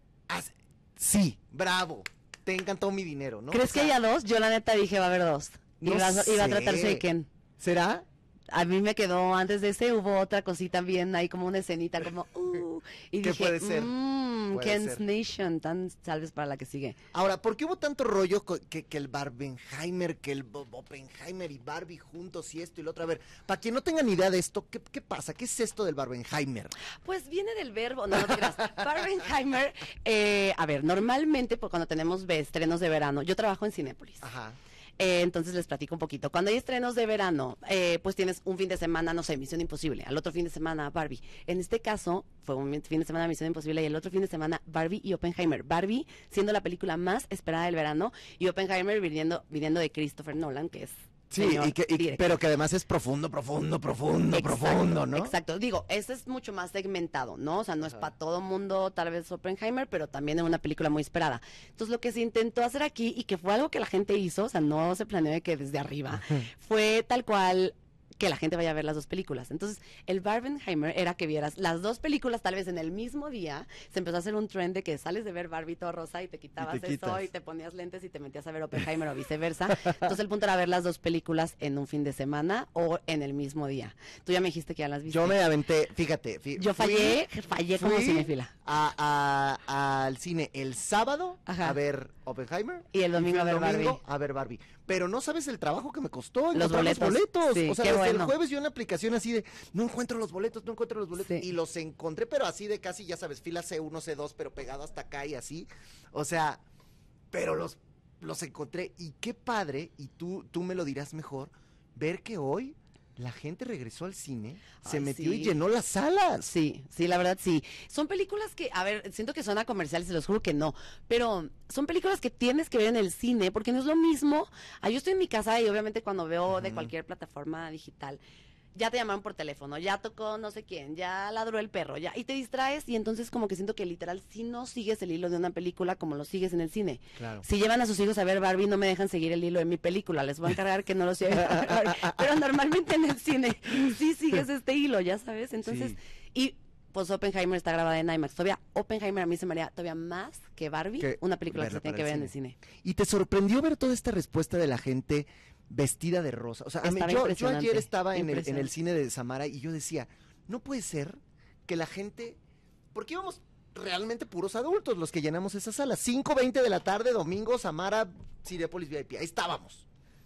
sí, bravo, te encantó mi dinero, ¿no? ¿Crees O sea, que haya dos? Yo la neta dije va a haber dos. No Iba a tratarse sé. de Ken. ¿Será? A mí me quedó, antes de ese hubo otra cosita bien, ahí como una escenita, como, y ¿Qué dije, puede ser? Puede Ken's ser. Nation, tan salves para la que sigue. Ahora, ¿por qué hubo tanto rollo que el Barbenheimer, que el Oppenheimer y Barbie juntos y esto y lo otro? A ver, para quien no tenga ni idea de esto, ¿qué pasa? ¿Qué es esto del Barbenheimer? Pues viene del verbo, no te creas. Barbenheimer, a ver, normalmente pues, cuando tenemos estrenos de verano, yo trabajo en Cinépolis. Ajá. Entonces les platico un poquito. Cuando hay estrenos de verano, pues tienes un fin de semana, no sé, Misión Imposible, al otro fin de semana Barbie. En este caso, fue un fin de semana Misión Imposible y el otro fin de semana Barbie y Oppenheimer. Barbie siendo la película más esperada del verano y Oppenheimer viniendo de Christopher Nolan, que es... Sí, señor pero director. que además es profundo, Exacto, ¿no? Exacto. Digo, ese es mucho más segmentado, ¿no? O sea, no es Ajá. para todo mundo, tal vez Oppenheimer, pero también es una película muy esperada. Entonces, lo que se intentó hacer aquí, y que fue algo que la gente hizo, o sea, no se planeó de que desde arriba, fue tal cual que la gente vaya a ver las dos películas. Entonces, el Barbenheimer era que vieras las dos películas tal vez en el mismo día. Se empezó a hacer un trend de que sales de ver Barbie todo rosa y te quitabas eso quitas. y te ponías lentes y te metías a ver Oppenheimer o viceversa. Entonces, el punto era ver las dos películas en un fin de semana o en el mismo día. Tú ya me dijiste que ya las viste. Yo me aventé, fíjate. Yo fallé como fui cinéfila. al cine el sábado Ajá. a ver Oppenheimer. Y el domingo fui a ver Barbie. a ver Barbie. Pero no sabes el trabajo que me costó Los encontrar boletos. los boletos. Sí, o sea, qué desde el bueno. jueves yo una aplicación así de, no encuentro los boletos. Sí. Y los encontré, pero así de casi, ya sabes, fila C1, C2, pero pegado hasta acá y así. O sea, pero los encontré. Y qué padre, y tú me lo dirás mejor, ver que hoy la gente regresó al cine, se Ay, metió y sí. llenó las salas. Sí, sí, la verdad sí. Son películas que, a ver, siento que suena comerciales, se los juro que no, pero son películas que tienes que ver en el cine, porque no es lo mismo. Yo estoy en mi casa y obviamente cuando veo de Ujú. cualquier plataforma digital, ya te llamaron por teléfono, ya tocó no sé quién, ya ladró el perro, ya, y te distraes y entonces como que siento que literal si no sigues el hilo de una película como lo sigues en el cine. Claro. Si llevan a sus hijos a ver Barbie, no me dejan seguir el hilo de mi película. Les voy a encargar que no los lleven a ver Barbie. Pero normalmente en el cine sí sigues este hilo, ya sabes. Entonces, Sí. y pues Oppenheimer está grabada en IMAX. Todavía Oppenheimer a mí se me haría todavía más que Barbie, Que una película que verla se tiene para que el ver en el cine. ¿Y te sorprendió ver toda esta respuesta de la gente vestida de rosa? O sea, a mí, Estaba yo impresionante, ayer estaba en el impresionante. cine de Samara y yo decía, no puede ser que la gente, porque íbamos realmente puros adultos los que llenamos esa sala, 5:20 de la tarde, domingo, Samara, Cinépolis VIP, ahí estábamos.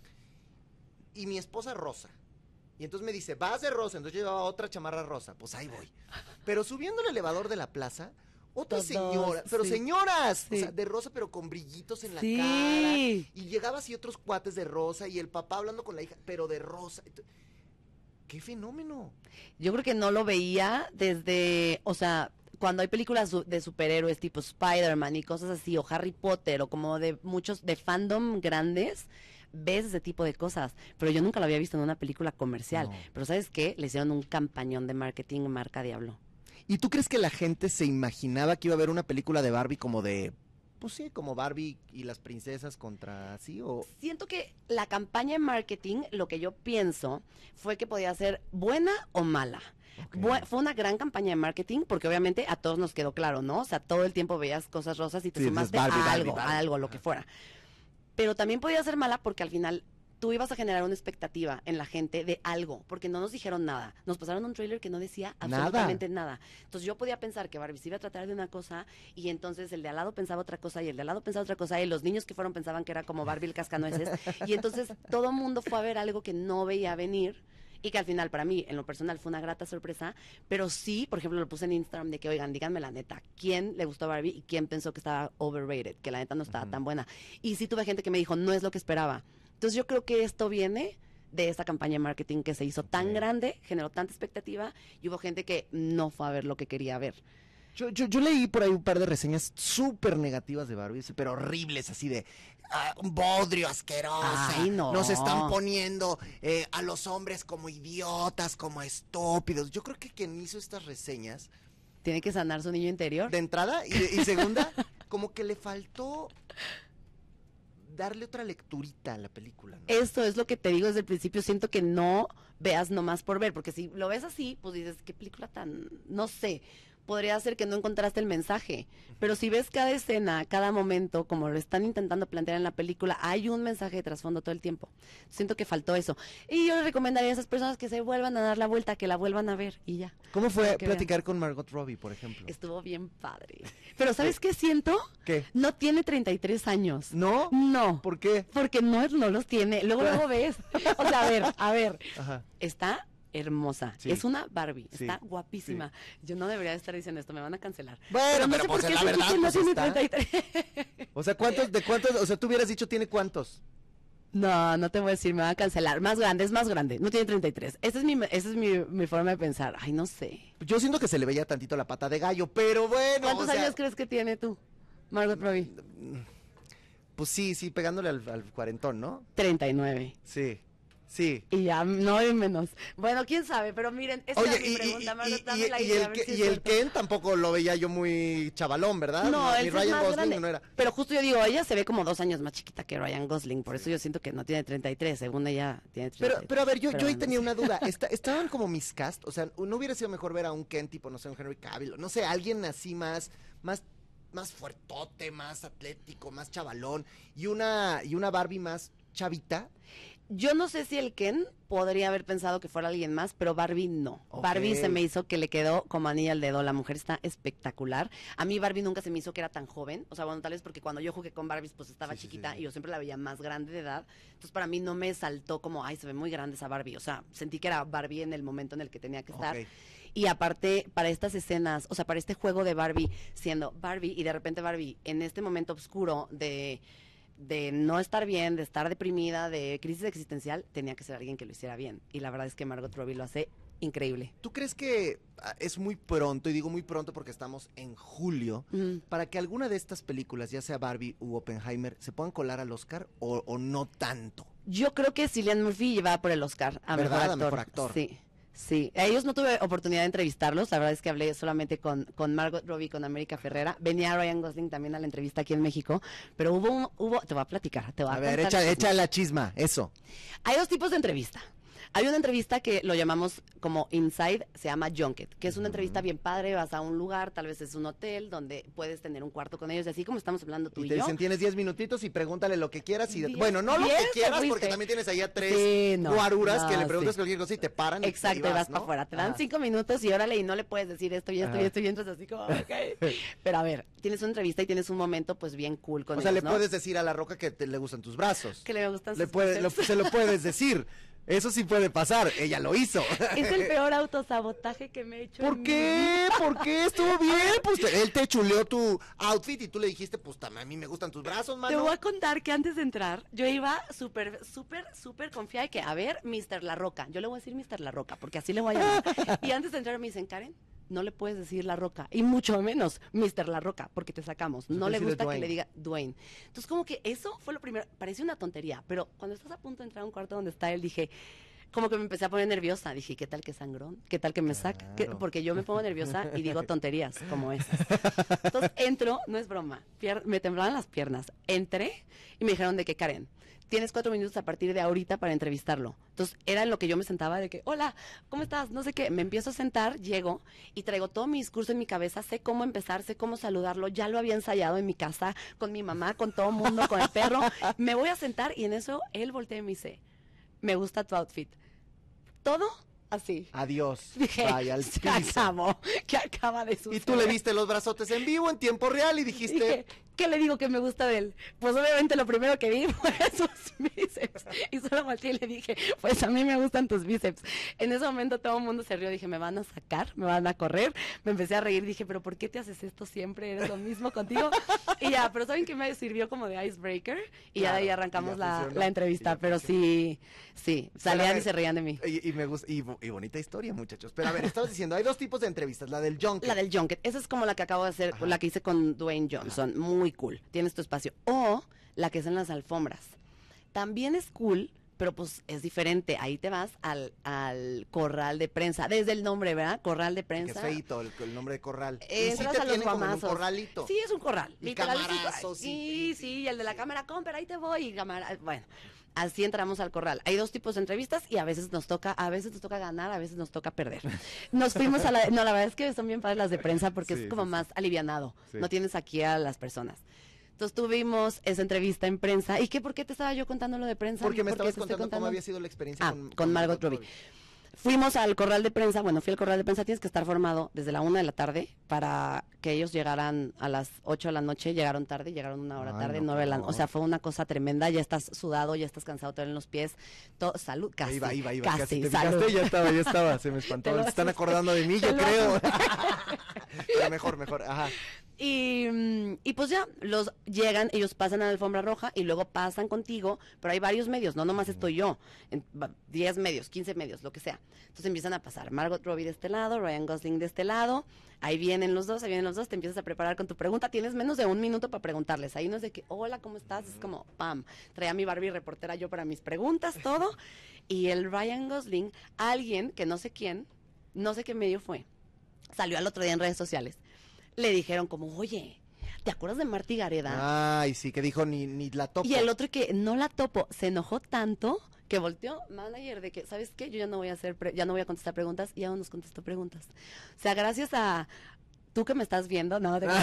Y mi esposa rosa. Y entonces me dice, vas de rosa, entonces yo llevaba otra chamarra rosa, pues ahí voy. Pero subiendo el elevador de la plaza, otra Todos, señora, pero sí. señoras, Sí. o sea, de rosa pero con brillitos en la Sí. cara. Y llegaba así otros cuates de rosa y el papá hablando con la hija, pero de rosa. ¡Qué fenómeno! Yo creo que no lo veía desde, o sea, cuando hay películas de superhéroes tipo Spider-Man y cosas así, o Harry Potter, o como de muchos, de fandom grandes, ves ese tipo de cosas, pero yo nunca lo había visto en una película comercial. No. Pero ¿sabes qué? Le hicieron un campañón de marketing marca Diablo. ¿Y tú crees que la gente se imaginaba que iba a haber una película de Barbie como de, pues sí, como Barbie y las princesas contra así o Siento que la campaña de marketing, lo que yo pienso, fue que podía ser buena o mala. Fue una gran campaña de marketing porque obviamente a todos nos quedó claro, ¿no? O sea, todo el tiempo veías cosas rosas y te Sí, sumaste Barbie, a Barbie, algo, Barbie. a algo, lo Ajá. que fuera. Pero también podía ser mala porque al final tú ibas a generar una expectativa en la gente de algo, porque no nos dijeron nada. Nos pasaron un tráiler que no decía absolutamente nada. Entonces yo podía pensar que Barbie se iba a tratar de una cosa y entonces el de al lado pensaba otra cosa y el de al lado pensaba otra cosa y los niños que fueron pensaban que era como Barbie el cascanueces y entonces todo el mundo fue a ver algo que no veía venir. Y que al final, para mí, en lo personal, fue una grata sorpresa. Pero sí, por ejemplo, lo puse en Instagram de que, oigan, díganme la neta, ¿quién le gustó a Barbie y quién pensó que estaba overrated? Que la neta no estaba tan buena. Y sí tuve gente que me dijo, no es lo que esperaba. Entonces yo creo que esto viene de esta campaña de marketing que se hizo tan grande, generó tanta expectativa, y hubo gente que no fue a ver lo que quería ver. Yo leí por ahí un par de reseñas súper negativas de Barbie, pero horribles, así de un bodrio asqueroso. Ay, no. Nos están poniendo a los hombres como idiotas, como estúpidos. Yo creo que quien hizo estas reseñas, Tiene que sanar su niño interior. de entrada y segunda, como que le faltó darle otra lecturita a la película, ¿no? Esto es lo que te digo desde el principio, siento que no veas nomás por ver, porque si lo ves así, pues dices, qué película tan, no sé, podría ser que no encontraste el mensaje, pero si ves cada escena, cada momento, como lo están intentando plantear en la película, hay un mensaje de trasfondo todo el tiempo. Siento que faltó eso. Y yo le recomendaría a esas personas que se vuelvan a dar la vuelta, que la vuelvan a ver y ya. ¿Cómo fue Para que platicar con Margot Robbie, por ejemplo? Estuvo bien padre. Pero ¿sabes qué siento? ¿Qué? No tiene 33 años. ¿No? No. ¿Por qué? Porque no los tiene. Luego ves. O sea, a ver. Ajá. Está hermosa. Sí. Es una Barbie. Sí. Está guapísima. Yo no debería estar diciendo esto, me van a cancelar. Bueno, no pero sé por pues qué la sentí verdad, que no pues tiene está. 33. O sea, ¿cuántos? O sea, tú hubieras dicho, ¿tiene cuántos? No, no te voy a decir, me van a cancelar. Más grande, es más grande. No tiene 33. Esa es mi forma de pensar. Ay, no sé. Yo siento que se le veía tantito la pata de gallo, pero bueno. ¿Cuántos o sea, años crees que tiene tú, Margot Robbie? Pues sí, pegándole al cuarentón, ¿no? 39. Sí. Y ya, no hay menos. Bueno, quién sabe, pero miren, esa Oye, era mi pregunta, Margot, dame la y idea, a ver si es el cierto. Ken tampoco lo veía yo muy chavalón, ¿verdad? No, él ni sí es Ryan más Gosling grande. no era. Pero justo yo digo, ella se ve como 2 años más chiquita que Ryan Gosling, por eso yo siento que no tiene 33, según ella tiene 33. Pero a ver, yo Pero ahí bueno, tenía sí. una duda. Estaban como miscast, o sea, ¿no hubiera sido mejor ver a un Ken tipo, no sé, un Henry Cavill, no sé, alguien así más fuertote, más atlético, más chavalón, y una Barbie más chavita? Yo no sé si el Ken podría haber pensado que fuera alguien más, pero Barbie no. Ok. Barbie se me hizo que le quedó como anilla al dedo. La mujer está espectacular. A mí Barbie nunca se me hizo que era tan joven. O sea, bueno, tal vez porque cuando yo jugué con Barbies pues estaba Sí, sí, chiquita sí. y yo siempre la veía más grande de edad. Entonces para mí no me saltó como, ay, se ve muy grande esa Barbie. O sea, sentí que era Barbie en el momento en el que tenía que estar. Ok. Y aparte, para estas escenas, o sea, para este juego de Barbie, siendo Barbie y de repente Barbie en este momento oscuro de no estar bien, de estar deprimida, de crisis existencial, tenía que ser alguien que lo hiciera bien. Y la verdad es que Margot Robbie lo hace increíble. ¿Tú crees que es muy pronto, y digo muy pronto porque estamos en julio, para que alguna de estas películas, ya sea Barbie u Oppenheimer, se puedan colar al Oscar o no tanto? Yo creo que Cillian Murphy va por el Oscar a ¿Verdad? mejor A actor. mejor actor. Sí. Sí, a ellos no tuve oportunidad de entrevistarlos, la verdad es que hablé solamente con Margot Robbie, con América Ferrera, venía Ryan Gosling también a la entrevista aquí en México, pero hubo, te voy a platicar, te voy a A ver, contar echa la chisma, eso. Hay 2 tipos de entrevista. Hay una entrevista que lo llamamos como Inside, se llama Junket, que es una entrevista bien padre, vas a un lugar, tal vez es un hotel, donde puedes tener un cuarto con ellos, y así como estamos hablando tú Y y, te yo. dicen, tienes 10 minutitos y pregúntale lo que quieras. Diez- Bueno, no lo que 10 te quieras, porque fuiste. también tienes ahí a 3 Sí, no, guaruras que no, le preguntas sí. cualquier cosa y te paran. Exacto, y vas ¿no? para afuera. Te dan Ajá. 5 minutos y órale, y no le puedes decir esto y esto Ajá. y esto, y entras así como, ok. Pero a ver, tienes una entrevista y tienes un momento pues bien cool con O sea, ellos, le ¿no? puedes decir a La Roca que le gustan tus brazos. Que le gustan Le sus puede- bíceps. se lo puedes decir. Eso sí puede pasar. Ella lo hizo. Es el peor autosabotaje que me he hecho. ¿Por en mi qué? ¿Por qué? Estuvo bien. Pues él te chuleó tu outfit y tú le dijiste, pues también a mí me gustan tus brazos, Te mano. voy a contar que antes de entrar, yo iba súper confiada de que, a ver, Mr. La Roca. Yo le voy a decir Mr. La Roca, porque así le voy a llamar. Y antes de entrar me dicen, Karen, no le puedes decir La Roca, y mucho menos Mr. La Roca, porque te sacamos. No le gusta que le diga Dwayne. Entonces, como que eso fue lo primero, parece una tontería, pero cuando estás a punto de entrar a un cuarto donde está él, dije, como que me empecé a poner nerviosa. Dije, ¿qué tal que sangrón? ¿Qué tal que me saca? Porque yo me pongo nerviosa y digo tonterías como esas. Entonces, entro, no es broma, me temblaban las piernas. Entré y me dijeron de que, Karen, tienes 4 minutos a partir de ahorita para entrevistarlo. Entonces, era en lo que yo me sentaba de que, hola, ¿cómo estás? No sé qué. Me empiezo a sentar, llego y traigo todo mi discurso en mi cabeza. Sé cómo empezar, sé cómo saludarlo. Ya lo había ensayado en mi casa, con mi mamá, con todo el mundo, con el perro. Me voy a sentar y en eso él voltea y me dice, me gusta tu outfit. Todo así. Adiós. Dije, Vaya al se piso. acabó, que acaba de suceder. Y tú le viste los brazotes en vivo, en tiempo real, y dijiste... Dije, ¿qué le digo que me gusta de él? Pues obviamente lo primero que vi fue sus bíceps. Y solo volteé y le dije, pues a mí me gustan tus bíceps. En ese momento todo el mundo se rió. Dije, me van a sacar, me van a correr. Me empecé a reír. Dije, ¿pero por qué te haces esto siempre? ¿Eres lo mismo contigo? Y ya, pero ¿saben qué me sirvió como de icebreaker? Y ya de ahí arrancamos la entrevista. Pero sí, salían y se reían de mí. Y me gusta, y bonita historia, muchachos. Pero a ver, estabas diciendo, hay 2 tipos de entrevistas, la del junket. La del junket. Esa es como la que acabo de hacer, Ajá. la que hice con Dwayne Johnson. Muy cool. Tienes tu espacio. O la que es en las alfombras. También es cool, pero pues es diferente. Ahí te vas al corral de prensa. Desde el nombre, ¿verdad? Corral de Que prensa. es feito el nombre de corral. Y sí Entras te a los tienen como en un guamazos. corralito. Sí, es un corral. Y Literal, es un corral. camarazos, Sí, y el de la cámara, pero ahí te voy. Y cámara, bueno, así entramos al corral. Hay 2 tipos de entrevistas y a veces nos toca ganar, a veces nos toca perder. Nos fuimos no, la verdad es que son bien padres las de prensa porque es como más alivianado. Sí. No tienes aquí a las personas. Entonces tuvimos esa entrevista en prensa. ¿Y por qué te estaba yo contando lo de prensa? Porque me ¿Por qué estabas te estoy contando cómo había sido la experiencia con Margot Robbie. Fuimos al corral de prensa, fui al corral de prensa, tienes que estar formado desde la 1 de la tarde para que ellos llegaran a las 8 de la noche, llegaron tarde, llegaron 1 hora Ay, tarde, no, 9 de la qué o sea, fue una cosa tremenda, ya estás sudado, ya estás cansado, te duelen los pies, salud, casi, Iba, casi, ¿te salud. fijaste? Ya estaba, se me espantó. Te lo Se están asusté. acordando de mí, Te yo lo creo. Pero mejor, ajá. Y pues ya, llegan, ellos pasan a la alfombra roja y luego pasan contigo, pero hay varios medios, no nomás estoy yo, 10 medios, 15 medios, lo que sea. Entonces empiezan a pasar Margot Robbie de este lado, Ryan Gosling de este lado, ahí vienen los dos, te empiezas a preparar con tu pregunta, tienes menos de 1 minuto para preguntarles, ahí no es de que, hola, ¿cómo estás? Es como, pam, traía mi Barbie reportera yo para mis preguntas, todo, y el Ryan Gosling, alguien que no sé quién, no sé qué medio fue, salió al otro día en redes sociales. Le dijeron como, oye, ¿te acuerdas de Marty Gareda? Ay, sí, que dijo ni la topo. Y el otro que no la topo, se enojó tanto que volteó manager de que, ¿sabes qué? Yo ya no voy a ya no voy a contestar preguntas y ya no nos contestó preguntas. O sea, gracias a tú que me estás viendo, no, pero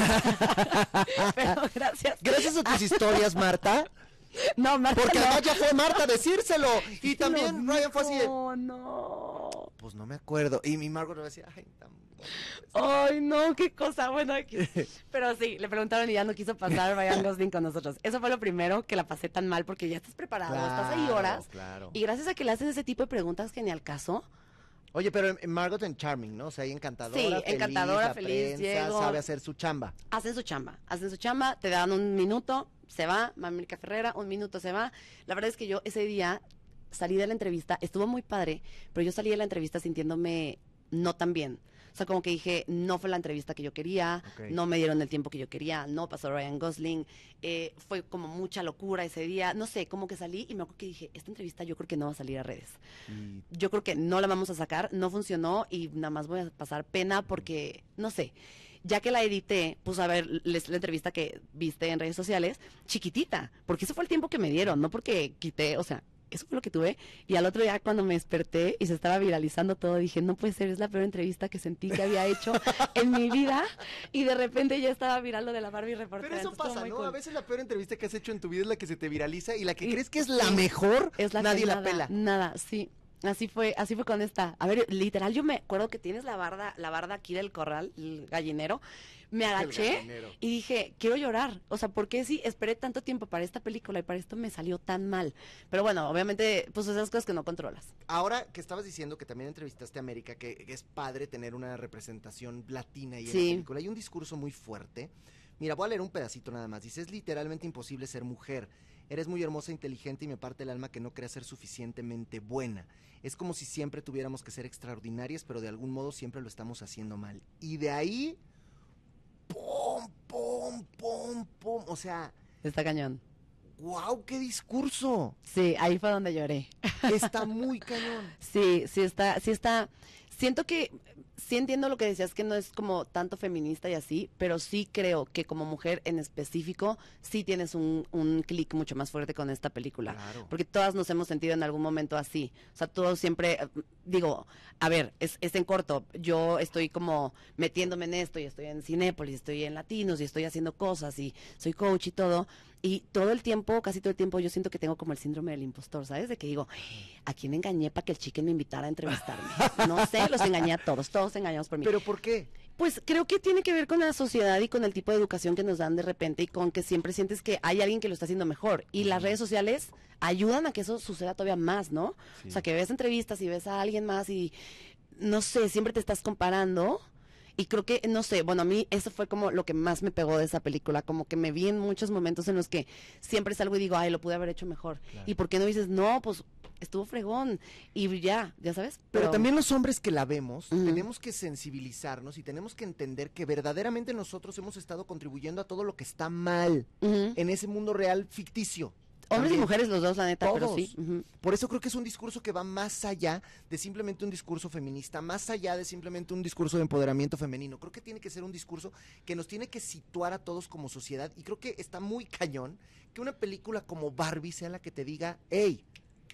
gracias. Gracias a tus historias, Marta. No, Marta, Porque no. además ya fue Marta a decírselo. Y Sí también lo Ryan fue así de, dijo, no. pues no me acuerdo. Y mi Margot le decía, ay, tan bueno. Ay, no, qué cosa, bueno, pero sí, le preguntaron y ya no quiso pasar Ryan Gosling con nosotros. Eso fue lo primero que la pasé tan mal porque ya estás preparado, estás ahí horas. Claro. Y gracias a que le hacen ese tipo de preguntas que ni al caso. Oye, pero Margot en Charming, ¿no? O sea, ella encantadora, Sí, feliz, encantadora, la feliz, prensa, llego. sabe hacer su chamba. Hacen su chamba, te dan 1 minuto, se va, Mamérica Ferrera, 1 minuto se va. La verdad es que yo ese día salí de la entrevista, estuvo muy padre, pero yo salí de la entrevista sintiéndome no tan bien. O sea, como que dije, no fue la entrevista que yo quería, Ok. no me dieron el tiempo que yo quería, no pasó Ryan Gosling, fue como mucha locura ese día, no sé, como que salí y me acuerdo que dije, esta entrevista yo creo que no va a salir a redes. Y Yo creo que no la vamos a sacar, no funcionó y nada más voy a pasar pena porque, no sé, ya que la edité, puse a ver la entrevista que viste en redes sociales, chiquitita, porque ese fue el tiempo que me dieron, no porque quité, o sea, eso fue lo que tuve. Y al otro día cuando me desperté y se estaba viralizando todo, dije, no puede ser, es la peor entrevista que sentí que había hecho en mi vida. Y de repente ya estaba viral lo de la Barbie reportera. Pero eso entonces estuvo pasa, muy ¿no? cool. A veces la peor entrevista que has hecho en tu vida es la que se te viraliza y la que Y- crees que es la sí, mejor, es la nadie que la nada, pela. Nada, sí. Así fue con esta. A ver, literal, yo me acuerdo que tienes la barda aquí del corral, el gallinero. Me agaché gallinero. y dije, quiero llorar. O sea, ¿por qué sí esperé tanto tiempo para esta película y para esto me salió tan mal? Pero bueno, obviamente, pues esas cosas que no controlas. Ahora que estabas diciendo que también entrevistaste a América, que es padre tener una representación latina ahí en Sí. la película, hay un discurso muy fuerte. Mira, voy a leer un pedacito nada más. Dice, es literalmente imposible ser mujer. eres muy hermosa, inteligente y me parte el alma que no creas ser suficientemente buena. Es como si siempre tuviéramos que ser extraordinarias, pero de algún modo siempre lo estamos haciendo mal. Y de ahí, pum, pum, pum, pum, o sea, Está cañón. ¡wow! ¡Qué discurso! Sí, ahí fue donde lloré. Está muy cañón. Sí, sí está. Siento que sí entiendo lo que decías, que no es como tanto feminista y así, pero sí creo que como mujer en específico, sí tienes un clic mucho más fuerte con esta película. Claro. Porque todas nos hemos sentido en algún momento así. O sea, todos siempre, digo, a ver, es en corto. Yo estoy como metiéndome en esto y estoy en Cinépolis, estoy en Latinos y estoy haciendo cosas y soy coach y todo. Y todo el tiempo, casi todo el tiempo, yo siento que tengo como el síndrome del impostor, ¿sabes? De que digo, ¿a quién engañé para que el chicken me invitara a entrevistarme? No sé, los engañé a todos engañamos por mí. ¿Pero por qué? Pues creo que tiene que ver con la sociedad y con el tipo de educación que nos dan de repente y con que siempre sientes que hay alguien que lo está haciendo mejor. Y las redes sociales ayudan a que eso suceda todavía más, ¿no? Sí. O sea, que ves entrevistas y ves a alguien más y, no sé, siempre te estás comparando. Y creo que, no sé, bueno, a mí eso fue como lo que más me pegó de esa película, como que me vi en muchos momentos en los que siempre salgo y digo, ay, lo pude haber hecho mejor. Claro. ¿Y por qué no dices, no, pues estuvo fregón? Y ya sabes. Pero también los hombres que la vemos, Ujú. tenemos que sensibilizarnos y tenemos que entender que verdaderamente nosotros hemos estado contribuyendo a todo lo que está mal Ujú. en ese mundo real ficticio. Hombres y También. mujeres los dos, la neta, pero Todos. sí. Ujú. Por eso creo que es un discurso que va más allá de simplemente un discurso feminista, más allá de simplemente un discurso de empoderamiento femenino. Creo que tiene que ser un discurso que nos tiene que situar a todos como sociedad y creo que está muy cañón que una película como Barbie sea la que te diga, hey,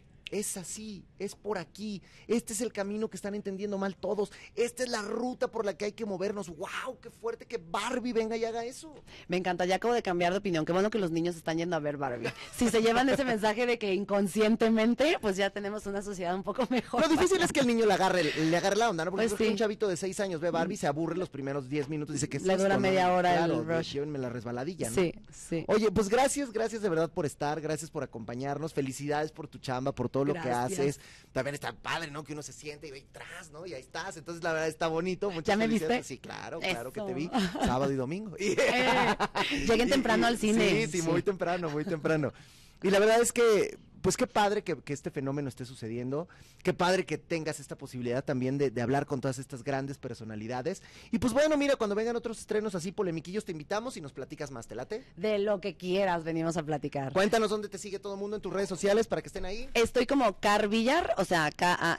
es así, es por aquí, este es el camino que están entendiendo mal todos, esta es la ruta por la que hay que movernos. ¡Wow! ¡Qué fuerte que Barbie venga y haga eso! Me encanta, ya acabo de cambiar de opinión. Qué bueno que los niños están yendo a ver Barbie. Si se llevan ese mensaje de que inconscientemente, pues ya tenemos una sociedad un poco mejor. Lo difícil es que el niño le agarre la onda, ¿no? Porque Pues creo que sí. un chavito de 6 años ve Barbie, se aburre los primeros 10 minutos, dice que es Le esto, dura ¿no? media hora el Claro, rush. llévenme la resbaladilla, ¿no? Sí, sí. Oye, pues gracias de verdad por estar, gracias por acompañarnos, felicidades por tu chamba, por todo lo que Gracias. haces. También está padre, ¿no? Que uno se siente y ve atrás, ¿no? Y ahí estás, entonces la verdad está bonito. Muchas ¿Ya me felicidades. viste? Sí, claro que Eso. te vi, sábado y domingo. Lleguen temprano al cine. Sí, muy temprano, muy temprano. Y la verdad es que, pues qué padre que este fenómeno esté sucediendo, qué padre que tengas esta posibilidad también de hablar con todas estas grandes personalidades. Y pues bueno, mira, cuando vengan otros estrenos así polemiquillos, te invitamos y nos platicas más, ¿te late? De lo que quieras, venimos a platicar. Cuéntanos dónde te sigue todo el mundo en tus redes sociales para que estén ahí. Estoy como Carvillar, o sea,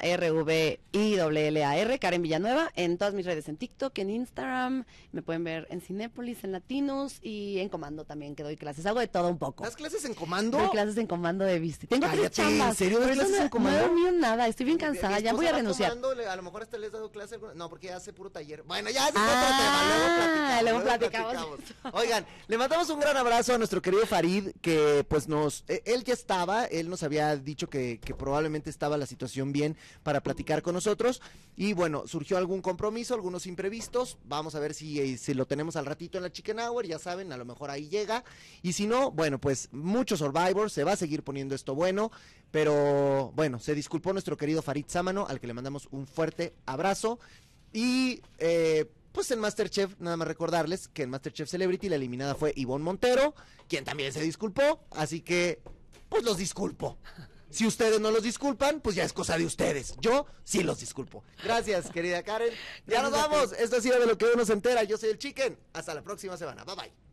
Karvillar, Karen Villanueva, en todas mis redes, en TikTok, en Instagram, me pueden ver en Cinépolis, en Latinos y en Comando también, que doy clases. Hago de todo un poco. ¿Das clases en comando? Doy clases en Comando de Viste. Tengo Cállate, 3 chambas. ¿en serio das por eso clases no, en Comando? No he dormido nada, estoy bien Mi cansada, ya esposa voy a va renunciar. comando, a lo mejor hasta le has dado clase, no, porque ella hace puro taller. Bueno, ya ese es otro tema, luego platicamos. Oigan, le mandamos un gran abrazo a nuestro querido Farid, que pues él ya estaba, él nos había dicho que probablemente estaba la situación bien para platicar con nosotros, y bueno, surgió algún compromiso, algunos imprevistos, vamos a ver si lo tenemos al ratito en la Chicken Hour, ya saben, a lo mejor ahí llega, y si no, bueno, pues mucho Survivor, se va a seguir poniendo esto bueno, pero bueno, se disculpó nuestro querido Farid Sámano, al que le mandamos un fuerte abrazo, y pues en MasterChef, nada más recordarles que en MasterChef Celebrity la eliminada fue Ivonne Montero, quien también se disculpó, así que pues los disculpo. Si ustedes no los disculpan, pues ya es cosa de ustedes. Yo sí los disculpo. Gracias, querida Karen. Ya nos vamos. Esto ha sido De lo que uno se entera. Yo soy el Chicken. Hasta la próxima semana. Bye bye.